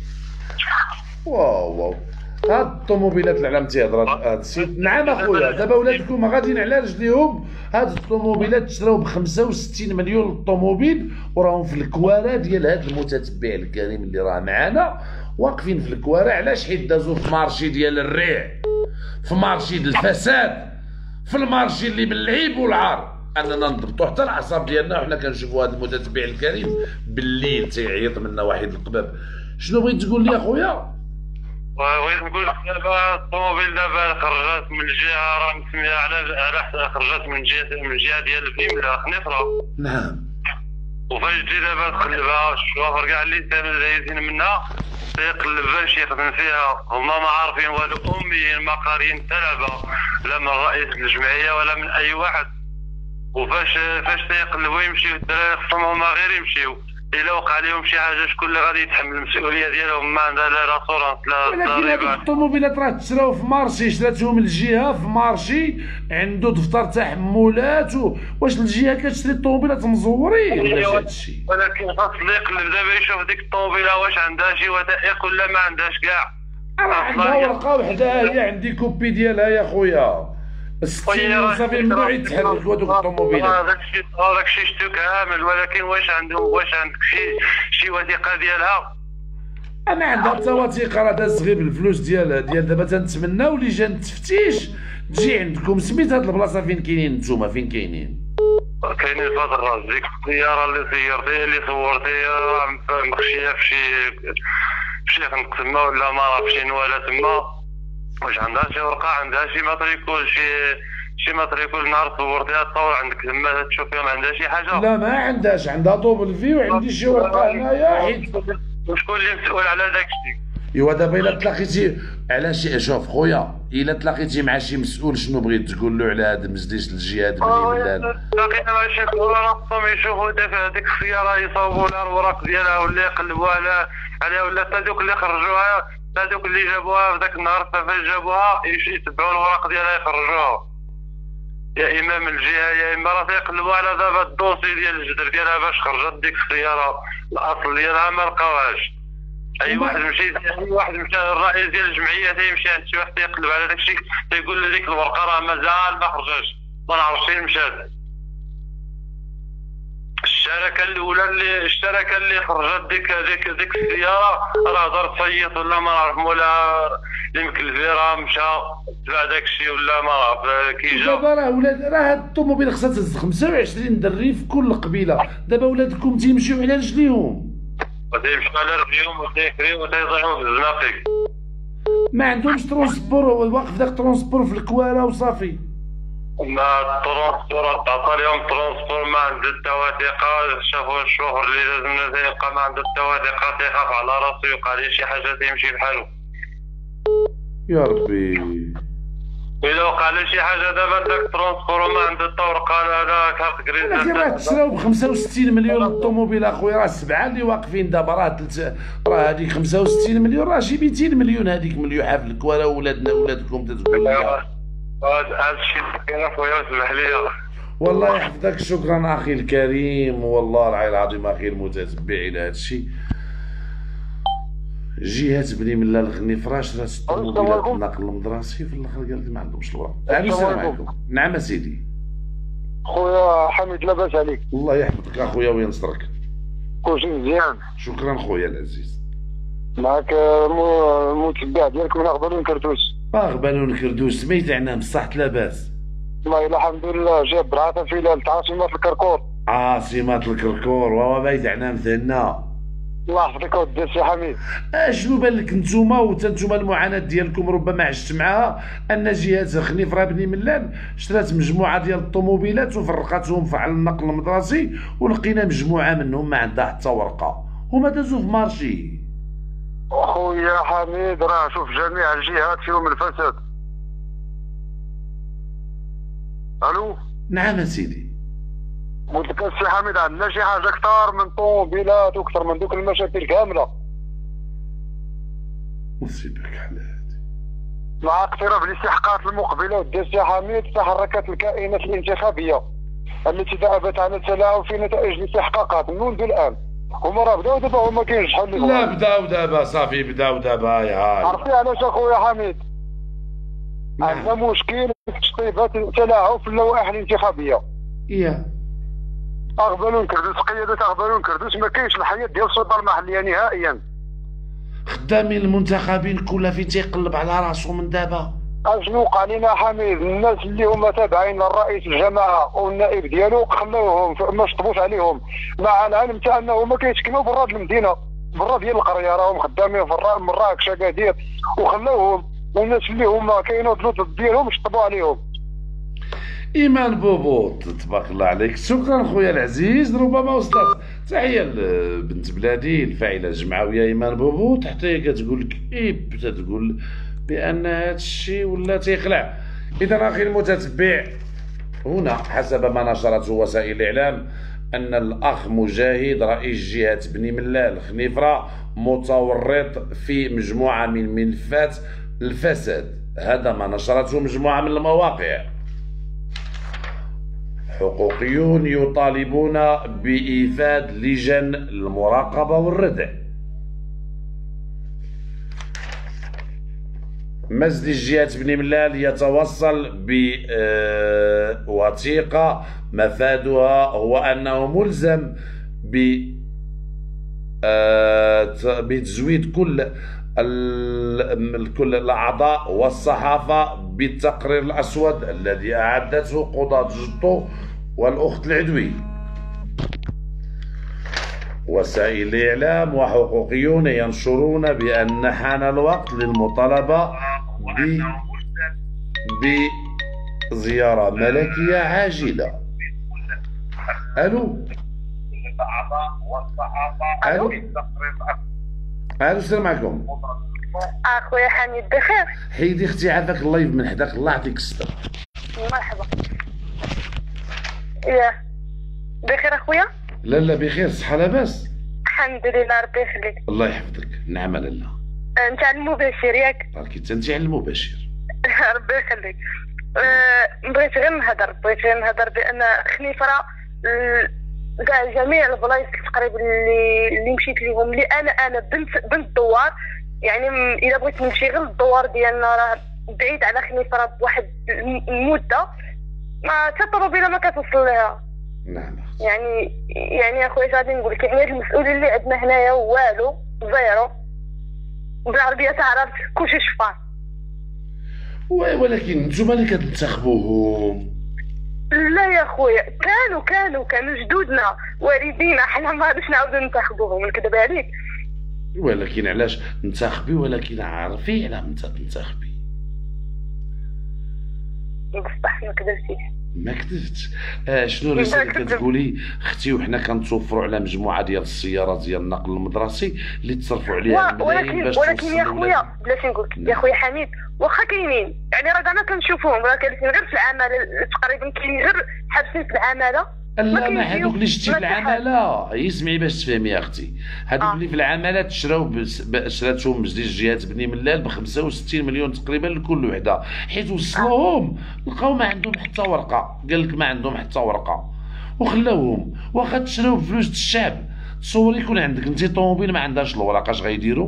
واو واو هاد الطوموبيلات اللي علام تيهضر هاد السيد. نعم اخويا دابا ولادكم غاديين على رجليهم. هاد الطوموبيلات تشراو ب خمسة وستين مليون الطوموبيل وراهم في الكواره ديال هاد المتتبع الكريم اللي راه معانا واقفين في الكواره. علاش؟ حيت دازو في مارشي ديال الريع، في مارشي ديال الفساد، في المارشي اللي باللعيب والعار. اننا نضبطوا حتى الاعصاب ديالنا وحنا كنشوفوا هذا المتتبع الكريم بالليل تيعيط منا واحد القباب. شنو بغيت تقول لي اخويا؟ بغيت نقول دابا الطوموبيل دابا خرجت من الجهه راه مسميه على على خرجت من جهه من الجهه ديال الفيملا خنيفره. نعم. وفاش تجي دابا تقلبها الشوافر كاع اللي كانوا دايزين منها تيقلب باش يخدم فيها، هما ما عارفين والو، اميين ما قاريين تلعبه لا من رئيس الجمعيه ولا من اي واحد. وفاش فاش تيقلبوا يمشيو الدراري خصهم هما غير يمشيو، الا وقع لهم شي حاجه شكون اللي غادي يتحمل المسؤوليه ديالهم؟ ما عندها لا راسورانس لا ولكن هاد الطوموبيلات راه تشراو في مارشي، شراتهم الجهه في مارشي عنده دفتر تحملات و... واش الجهه كتشري الطوموبيلات مزورين ولا شي هادشي؟ ولكن خاص اللي يقلب دابا يشوف ديك الطوموبيله واش عندها شي وثائق ولا ما عندهاش كاع. راه عندها ورقه وحده هي عندي كوبي ديالها يا خويا. ستين صافي ممنوع يتحركوا هذوك الطوموبيلات. هذاك الشيء هذاك الشيء شتو كامل، ولكن واش عندهم واش عندك شي شي وثيقه ديالها؟ انا عندها حتى وثيقه راه داز غير بالفلوس ديال ديال دابا تنتمناو لجان التفتيش تجي عندكم. سميت هاد البلاصه فين كاينين نتوما؟ فين كاينين؟ كاينين في هاد الراس. ديك السياره اللي سيرتي اللي صورتي راه مخشيه في شي في شي خنق تما ولا ما عرف شي نواله تما. واش عندها شي ورقه؟ عندها شي ماتريكول شي شي ماتريكول نهار صورتيها تصور عندك تما تشوف فيها ما عندها شي حاجه؟ لا ما عندهاش، عندها دوبل في وعندي شي ورقه هنايا. حيت وشكون اللي مسؤول على داك الشيء؟ ايوا دابا الا تلاقيتي على شي، شوف خويا الا تلاقيتي مع شي مسؤول شنو بغيت تقول له على هذا مجلس الجهاد ملي ملان؟ تلاقينا مع شي مسؤول خصهم يشوفوا داك ديك السياره يصاوبوا لها الوراق ديالها ولا يقلبوها على عليها، ولا حتى دوك اللي خرجوها حتى دوك اللي جابوها في ذاك النهار فاش جابوها يتبعوا الوراق ديالها يخرجوها، يا اما من الجهه يا اما راه تيقلبوا على دابا الدوسي ديال الجدر ديالها باش خرجت ديك السياره الاصل ديالها ما لقاوهاش. اي واحد مشى اي واحد مشى الرئيس ديال الجمعيه تيمشي عند شي واحد تيقلب على داك الشيء تيقول له ديك الورقه راه مازال ما خرجتش، ما نعرفش فين مشات. الشركه الاولى اللي الشركه اللي خرجت ديك ديك ديك السياره راه دار تصيط ولا ما نعرف ولا يمكن فيه راه مشى تبع داك الشيء ولا ما عرف كي جا. دابا راه ولاد راه هاد الطوموبيل خصها تهز خمسة وعشرين دري في كل قبيله. دابا ولادكم تيمشيو على رجليهم، وتيمشيو على رجليهم وتيكريو وتيضيعوا في الزناقي. ما عندهمش ترونسبور، واقف داك ترونسبور في الكواره وصافي. ما الترونسبور تعطى لهم ترونسبور ما عنده التوثيقة، شافوا الشهر اللي لازمنا تيبقى ما عنده التوثيقة تيخاف على راسو يوقع ليه شي حاجة تيمشي بحالو. يا ربي إلا وقع ليه شي حاجة دابا داك ترونسبور وما عنده الطورقة هذا كارت كريديت. ولكن راه تشراو ب خمسة وستين مليون الطوموبيل اخويا، راه سبعه اللي واقفين دابا، راه تلت راه هذيك خمسة وستين مليون، راه شي مئتين مليون هذيك مليوحه في الكوالا ولادنا ولادكم تتقول لي. هذا الشيء كاين اخويا اسمح لي. والله يحفظك، شكرا اخي الكريم، والله العلي العظيم اخي المتتبع الى هذا الشيء. جهة بني ملا الغنيفراش راه الطوموبيلات النقل المدرسي في الاخر قال لك ما عندهمش الوراق. السلام عليكم. نعم سيدي. خويا حميد لاباس عليك؟ الله يحفظك اخويا وينصرك. كلشي مزيان؟ شكرا خويا العزيز. معك المتبع ديالك من غبالون كردوس. اه غبالون كردوس، سميت عنا بصح لاباس؟ والله الحمد لله، جاب برعاته في عاصمة الكركور. عاصمة الكركور، وهو بايت عنا مثلنا. الله يحفظك ودي السي حميد. اشنو بان لك نتوما وتنتوما المعاناه ديالكم ربما عشت معها، ان جهه خنيفره بني ملال شرات مجموعه ديال الطوموبيلات وفرقاتهم في على النقل المدرسي، ولقينا مجموعه منهم ما عندها حتى ورقه، هما دازوا في مارشي. خويا حميد راه شوف جميع الجهات فيهم الفساد. الو. نعم سيدي. قلت لك السي حميد عندنا شي حاجه اكثر من طوموبيلات واكثر من دوك المشاكل كامله. مصيبك على هادي. مع اقتراب الاستحقاقات المقبله ودي السي حميد تحركت الكائنات الانتخابيه التي ذهبت على التلاعب في نتائج الاستحقاقات منذ الان. هما راه بداو دابا، هما كينجحوا اللي لا بداو دابا صافي، بداو دابا. يا هاي عرفتي علاش اخويا حميد؟ عندنا مشكل في تشطيبات التلاعب في اللوائح الانتخابيه. يا اغبالون كردوس، قيادة اغبالون كردوس ما كاينش الحياة ديال السلطة المحلية نهائيا. خدامين المنتخبين كل فين تيقلب على راسو من دابا. اشنو وقع لينا حميد؟ الناس اللي هما تابعين للرئيس الجماعة والنائب ديالو خلاوهم ما شطبوش عليهم، مع العلم تاع انهم كيسكنوا برا المدينة، برا ديال القرية، راهم خدامين في مراكش اكادير وخلاوهم، والناس اللي هما كاينوا ضد ديالهم شطبوا عليهم. ايمان بوبوط تبارك الله عليك، شكرا خويا العزيز. ربما وصلت تحيه لبنت بلادي الفاعله الجمعويه ايمان بوبوط، حتى هي كتقول لك ايب تتقول بان هذا الشيء ولا تيخلع. اذا اخي المتتبع، هنا حسب ما نشرته وسائل الاعلام ان الاخ مجاهد رئيس جهه بني ملال خنيفره متورط في مجموعه من ملفات الفساد، هذا ما نشرته مجموعه من المواقع. حقوقيون يطالبون بإيفاد لجان المراقبة والردع. مسجد جهة بني ملال يتوصل بوثيقة مفادها هو أنه ملزم بتزويد كل كل الأعضاء والصحافة بالتقرير الأسود الذي أعدته قضاة جدو والأخت العدوي. وسائل الإعلام وحقوقيون ينشرون بأن حان الوقت للمطالبة ب بزيارة ملكية عاجلة. ألو ألو الو السلام عليكم. اخويا حميد بخير؟ حيدي اختي عافاك اللايف من حداك، الله يعطيك الستر. مرحبا. ياه بخير اخويا؟ لا لا بخير، صحة لاباس؟ الحمد لله ربي يخليك. الله يحفظك. نعم لالا. انت على المباشر ياك؟ راكي انت على المباشر. ربي يخليك. أه بغيت غير نهضر بغيت غير نهضر بان خنيفره كاع جميع البلايص تقريبا اللي اللي مشيت ليهم، اللي انا انا بنت بنت الدوار، يعني الا بغيت نمشي غير الدوار ديالنا راه بعيد على خنيفره بواحد المده ما حتى الطوموبيله ما كتوصل لها. نعم. يعني يعني اخويا غادي نقول لك، يعني المسؤولين اللي عندنا هنايا والو زيرو، بالعربيه تعرف كلشي شفار. ولكن نتوما اللي كتنتخبوهم. لا يا خويا، كانوا كانوا كانوا جدودنا والدينا، حنا ما غاديش نعاودو ننتخبوهم، نكذب عليك. ولكن علاش ننتخبي؟ ولكن عارفي على متى تنتخبي. بصح ما كذبتيش. ما كذبتش. آه شنو الرساله اللي كتقولي اختي؟ وحنا كنتوفروا على مجموعه ديال السيارات ديال النقل المدرسي اللي تصرفوا عليها الملايين باش ولكن يا خويا بلاتي نقول لك يا خويا حميد، واخا كاينين يعني راه كاع كنشوفوهم، راه كاينين غير في العماله تقريبا، كاينين غير حابسين في العماله. لا ما هذوك اللي شتي في العماله، اسمعي باش تفهمي يا اختي، هذوك آه. اللي في العماله تشراو شراتهم بجوج جهات بني ملال ب خمسة وستين مليون تقريبا لكل وحده، حيت وصلوهم لقاو ما عندهم حتى ورقه، قال لك ما عندهم حتى ورقه وخلاوهم. واخا تشراو بفلوس الشعب، تصوري يكون عندك انت طوموبيل ما عندهاش الورقه، اش غيديروا؟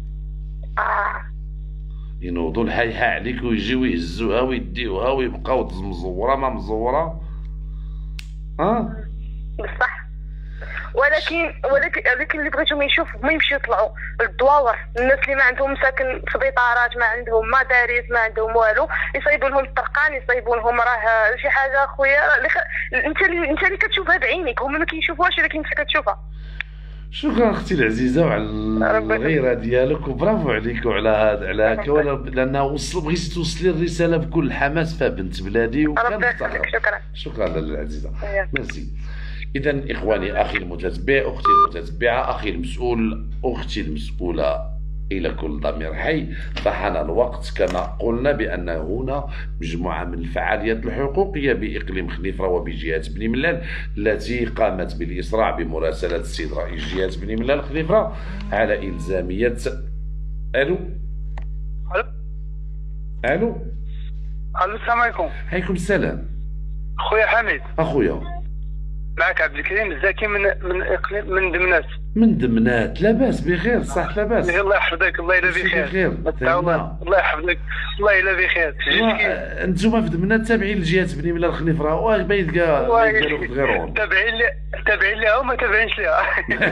اه ينوضوا الحيحه عليك ويجيو يهزوها ويديوها ويبقاو مزوره ما مزوره. اه بصح ولكن ولكن ولكن اللي بغيتهم يشوفوا ما يمشيو يطلعوا للدواور، الناس اللي ما عندهم مساكن في بيطارات، ما عندهم مدارس، ما عندهم والو، يصايبوا لهم الطرقان، يصايبوا لهم راه شي حاجه خويا. انت اللي انت اللي كتشوفها بعينيك، هما ما كيشوفوهاش ولكن انت كتشوفها. شكرا اختي العزيزه وعلى الغيره ديالك، وبرافو عليك وعلى هذا على هكا، لانه وصل بغيتي توصلي الرساله بكل حماس، فبنت بلادي وكان شكرا شكرا للعزيزه ميرسي. اذا اخواني، اخي المتتبع، اختي المتتبعه، اخي المسؤول، اختي المسؤوله، الى كل ضمير حي، فحان الوقت كما قلنا بان هنا مجموعه من الفعاليات الحقوقيه باقليم خنيفره وبجهه بني ملال التي قامت بالاسراع بمراسله السيد رئيس جهه بني ملال خنيفره على الزاميه. الو الو الو الو السلام عليكم. عليكم السلام. خويا حميد. اخويا معك عبد الكريم الزكي من من اقليم من دمنات. من دمنات، لاباس بخير؟ صح لاباس. الله يحفظك. الله يلا بخير. الله يحفظك. الله يلا بخير. انتوما في دمنات تابعين لجهه بني ملال خنيفره، واه باين كاع قالوا غيرهم. تابعين لي تابعين ليها وما تابعينش ليها.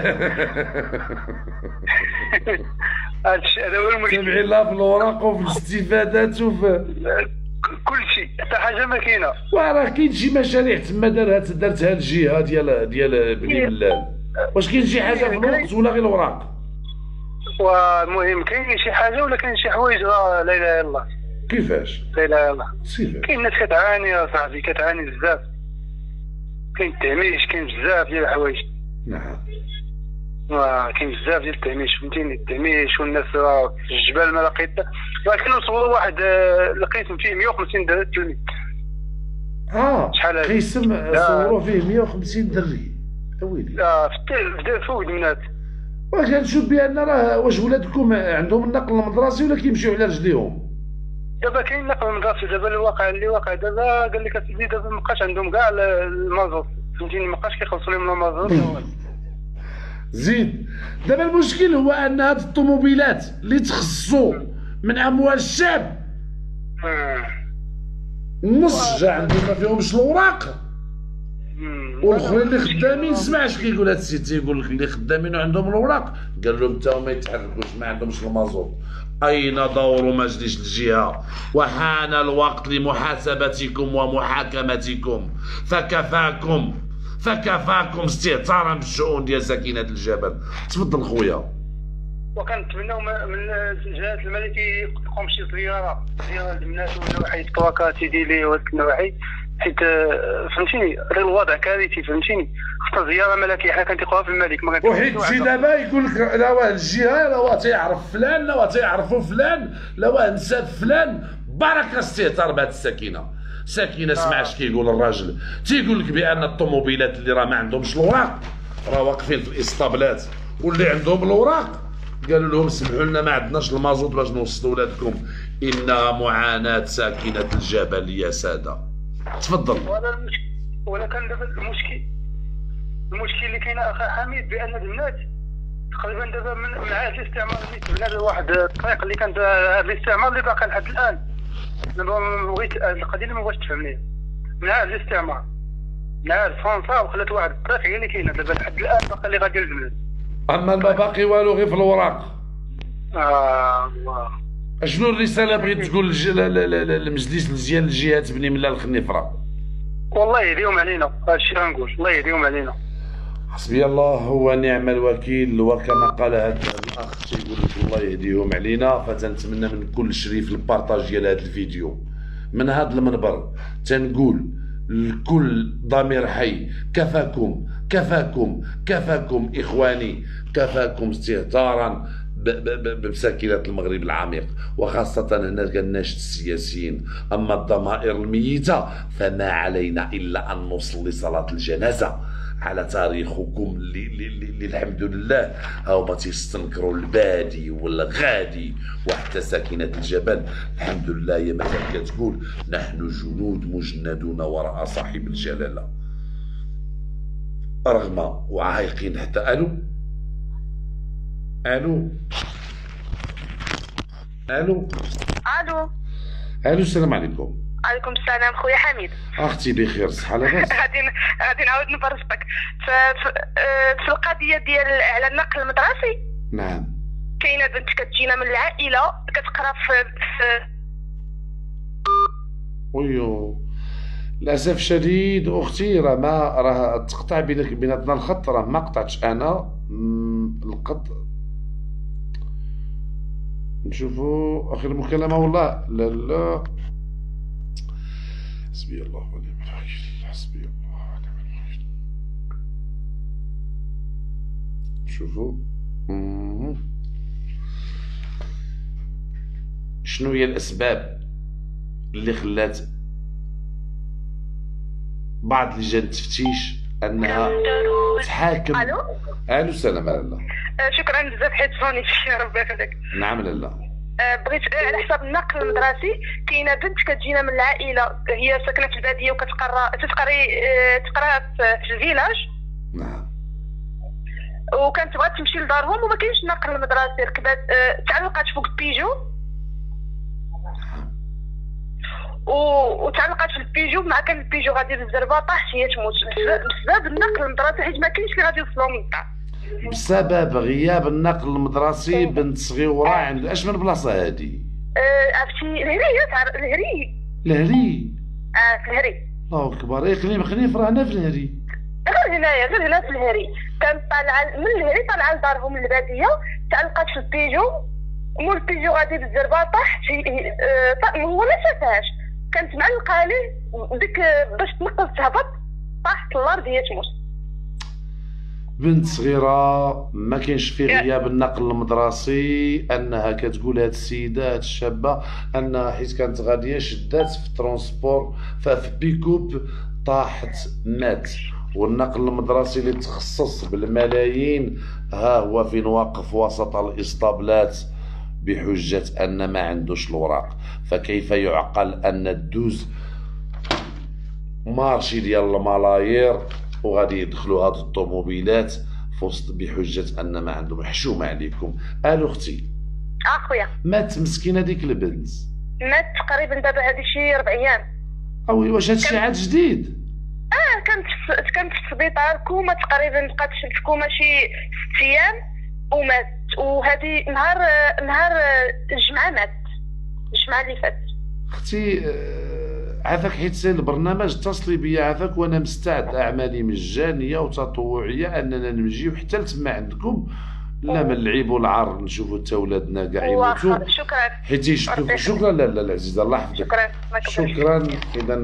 هادشي هذا هو المشكل. تابعين لها في الوراق وفي الاستفادات وفي كل شيء، حتى حاجه ما كاينه. وراه كاين شي مشاريع تما دارها دارتها الجهه ديال ديال بني ملال، واش كاين شي حاجه في الوقت ولا غير الوراق؟ والمهم كاين شي حاجه ولا كاين شي حوايج لا اله الا الله. كيفاش؟ لا اله الا الله. كيفاش؟ كاين ناس كتعاني يا صاحبي، كتعاني بزاف، كاين التهميش، كاين بزاف ديال الحوايج. نعم كاين بزاف ديال التهميش، فهمتيني، التهميش والناس راه في الجبال ما لقيت، ولكن نصوروا واحد لقيت فيه مية وخمسين تلميذ. اه شحال قسم صوروه فيه مية وخمسين دري اويلي. اه في فوق دمنات. واش كنشوف بان راه واش ولادكم عندهم النقل المدرسي ولا كيمشيو على رجليهم؟ دابا كاين نقل مدرسي، دابا الواقع اللي واقع دابا قال لك اسيدي دابا مابقاش عندهم كاع المازوت، فهمتيني، مابقاش كيخلصوا لهم المازوت. زيد دابا المشكل هو ان هاد الطوموبيلات اللي تخصصوا من اموال الشعب النص جا عندهم ما فيهمش الوراق، والاخرين اللي خدامين سمع اش كيقول هاد السيد، تيقول لك اللي خدامين وعندهم الوراق، قال لهم حتى هما يتحركوش ما عندهمش المازوت. اين دور مجلس الجهه؟ وحان الوقت لمحاسبتكم ومحاكمتكم، فكفاكم فكفاكم استهتارا بالشؤون ديال ساكنه الجبل. تفضل خويا. وكنتمناو من الجهات الملكيه تقوم شي زياره زياره للناس ونواحي الطواكاتي ديالي وهاد النواحي، حيت فهمتيني راه الوضع كارثي، فهمتيني، خصها زياره ملكيه، حنا كنتيقوها في الملك ما كنتيقوش. وحيت شي دابا يقول لك لا واه الجهه، لا واه تيعرف فلان، لا واه تيعرفوا فلان، لا واه نساب فلان، بركه استهتار بهاد الساكنه. ساكنه سمع اش كيقول الراجل، تيقول لك بان الطوموبيلات اللي راه ما عندهمش الوراق راه واقفين في الاسطابلات، واللي عندهم الوراق قالوا لهم سمحوا لنا ما عندناش المازوت باش نوصلوا ولادكم، انها معاناه ساكنه الجبل يا ساده. تفضل. ولا المشكل ولا كان دابا المشكل المشكل اللي كاين اخي حميد بان البنات تقريبا دابا من من عهد الاستعمار اللي تبنى واحد الطريق اللي كان الاستعمار اللي باقي لحد الان. دابا بغيت القضيه اللي ما بغيتش تفهمني، من عهد الاستعمار من عهد فرنسا وخلات واحد الطريق هي اللي كاينه دابا لحد الان باقي اللي غادي للبلاد، اما ما باقي والو غير في الوراق. اه الله. شنو الرساله بغيت تقول للمجلس ديال الجهات بني ملال خنيفره؟ والله يهديهم علينا، هادشي غنقول، الله يهديهم علينا. حسبي الله ونعم الوكيل، وكما قال هذا الاخ تيقول لك الله يهديهم علينا، فتنتمنى من كل شريف البارطاج ديال هذا الفيديو من هذا المنبر تنقول لكل ضمير حي كفاكم كفاكم كفاكم إخواني، كفاكم استهتارا بمساكنات المغرب العميق، وخاصة هناك الناشط السياسيين. أما الضمائر الميتة فما علينا إلا أن نصلي صلاة الجنازة على تاريخكم اللي, اللي الحمد لله هاهما تيستنكروا البادي والغادي وحتى ساكنة الجبل. الحمد لله يا مثل كتقول نحن جنود مجندون وراء صاحب الجلالة، رغم وعايقين حتى ألو الو الو الو الو السلام عليكم. عليكم السلام خويا حميد. اختي بخير صحه لاباس؟ غادي غادي نعاود نبرزبك في, في القضيه ديال على النقل المدرسي. نعم. كاينه بنت كتجينا من العائله كتقرا في, في... ويو للاسف الشديد اختي راه ما راه تقطع بينك بيناتنا الخط، راه ما قطعتش انا القط. نشوفوا اخر مكالمه والله لا لا. حسبي الله ونعم الوكيل، حسبي الله ونعم الوكيل. شوفوا شنو هي الاسباب اللي خلات بعض لجان التفتيش انها تحاكم. الو الو السلام عليكم. شكرا بزاف حيت صوني فيا ربي يخليك. نعم لاله. بغيت على حساب النقل المدرسي، كاينه بنت كتجينا من العائله هي ساكنه في الباديه وكتقرا تتقري تقرا في الفيلاج. نعم. وكانت بغات تمشي لدارهم وما كاينش النقل المدرسي، ركبات تعلقات فوق البيجو وتعلقات في البيجو، مع كان البيجو غادي بالزربه طاحت هي تموت بسبب النقل المدرسي حيت ما كاينش اللي غادي يوصلهم للدار. بسبب غياب النقل المدرسي بنت صغيره عند اش من بلاصه هادي؟ عرفتي الهري تعرف الهري؟ الهري؟ اه في الهري. الله اكبر. اقليم خنيف راه هنا في الهري. غير هنايا غير هنا في الهري. كانت طالعه من الهري طالعه لدارهم من الباديه، تعلقات في البيجو، مول البيجو غادي بالزربه طاحت هو ما شافهاش، كانت معلقه عليه ديك باش تنقل تهبط طاحت الارض هي تموت. بنت صغيره ما كاينش في غياب النقل المدرسي، انها كتقول هاد السيده هاد الشابه انها حيت كانت غاديه شدات في ترونسبور ففي بيكوب طاحت مات، والنقل المدرسي اللي تخصص بالملايين ها هو فين واقف وسط الاسطبلات بحجه ان ما عندوش الوراق. فكيف يعقل ان تدوز مارشي ديال الملايير وغادي يدخلوا هاد الطوموبيلات في وسط بحجه ان ما عندهم؟ حشومه عليكم. الو اختي. اه خويا. مات مسكينه ديك البنت. مات تقريبا دابا هادي شي ربع ايام. اوي واش هادشي عاد جديد؟ اه كانت في كانت في السبيطار كوما تقريبا، بقات في كوما شي ست ايام ومات. وهذه نهار نهار الجمعه مات، الجمعه اللي فات. اختي عافاك حيت البرنامج اتصلي بيا عافاك، وانا مستعد اعمالي مجانيه وتطوعيه اننا نجيو حتى لتما عندكم، لا من اللعيب والعار نشوفوا حتى ولادنا كاع يموتوا. شكرا حيت يشتو. شكرا لاله العزيزه الله يحفظك. شكرا شكرا. اذا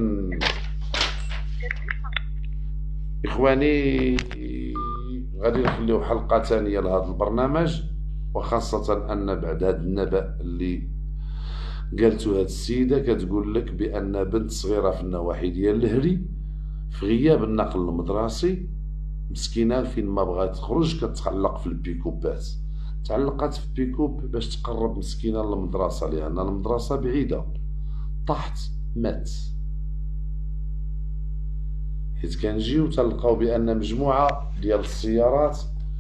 اخواني غادي نخليو حلقه ثانيه لهذا البرنامج، وخاصه ان بعد هذا النبأ اللي قالتو هاد السيده كتقول لك بان بنت صغيره في النواحي ديال الهري في غياب النقل المدرسي مسكينه فين ما بغات تخرج كتعلق في البيكوبات، تعلقات في البيكوب باش تقرب مسكينه للمدرسه لان المدرسه بعيده، طاحت مات. حيت كنجيو تلقاو بان مجموعه ديال السيارات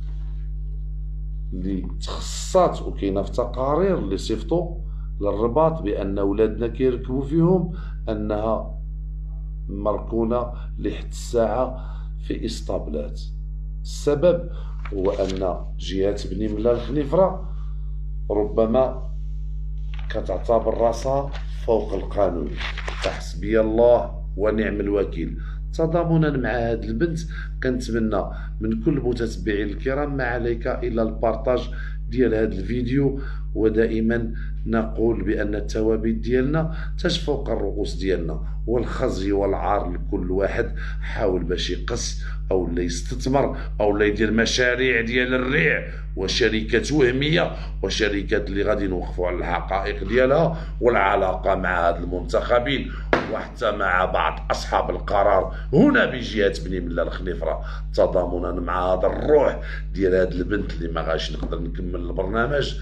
اللي تخصصات وكاينه في تقارير اللي صيفطوا للرباط بان ولادنا كيركبوا فيهم انها مركونه لحد الساعه في اسطبلات. السبب هو ان جهه بني ملا الخنيفره ربما كتعتبر راسها فوق القانون، فحسبي الله ونعم الوكيل. تضامنا مع هذه البنت كنتمنى من كل متتبعي الكرام ما عليك الا البارطاج ديال هذا الفيديو. ودائما نقول بان الثوابت ديالنا تاج فوق الرؤوس ديالنا، والخزي والعار لكل واحد حاول باش يقص او لا يستثمر او لا يدير مشاريع ديال الريع وشركات وهميه وشركات اللي غادي نوقفوا على الحقائق ديالها والعلاقه مع هاد المنتخبين وحتى مع بعض اصحاب القرار هنا بجهه بني ملا الخنيفره، تضامنا مع هذا الروح ديال هاد البنت اللي ما غاش نقدر نكمل البرنامج.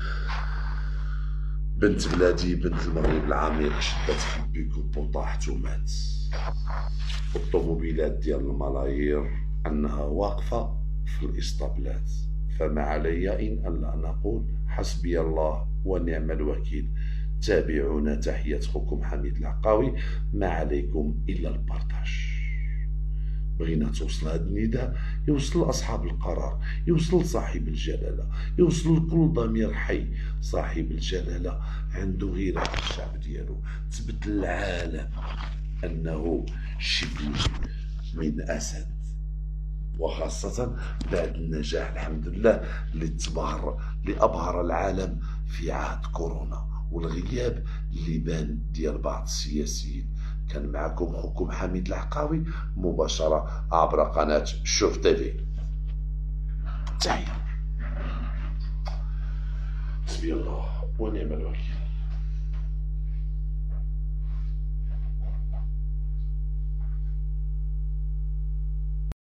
بنت بلادي، بنت المغرب العميق، شدت في البيكوب وطاحت ومات. الطوموبيلات ديال الملايير انها واقفه في الاسطبلات، فما علي ان الا نقول حسبي الله ونعم الوكيل. تابعونا. تحية خوكم حميد العقاوي، ما عليكم الا البارطاج. بغينا توصل هذا النداء يوصل لاصحاب القرار، يوصل لصاحب الجلاله، يوصل لكل ضمير حي. صاحب الجلاله عنده غيره على الشعب ديالو، تثبت للعالم انه شبل من اسد، وخاصه بعد النجاح الحمد لله اللي تبهر اللي ابهر العالم في عهد كورونا والغياب اللي بان ديال بعض السياسيين. كان معكم خوكم حميد العقاوي مباشرة عبر قناة شوف تيفي. تحية. حسبي الله ونعم الوكيل.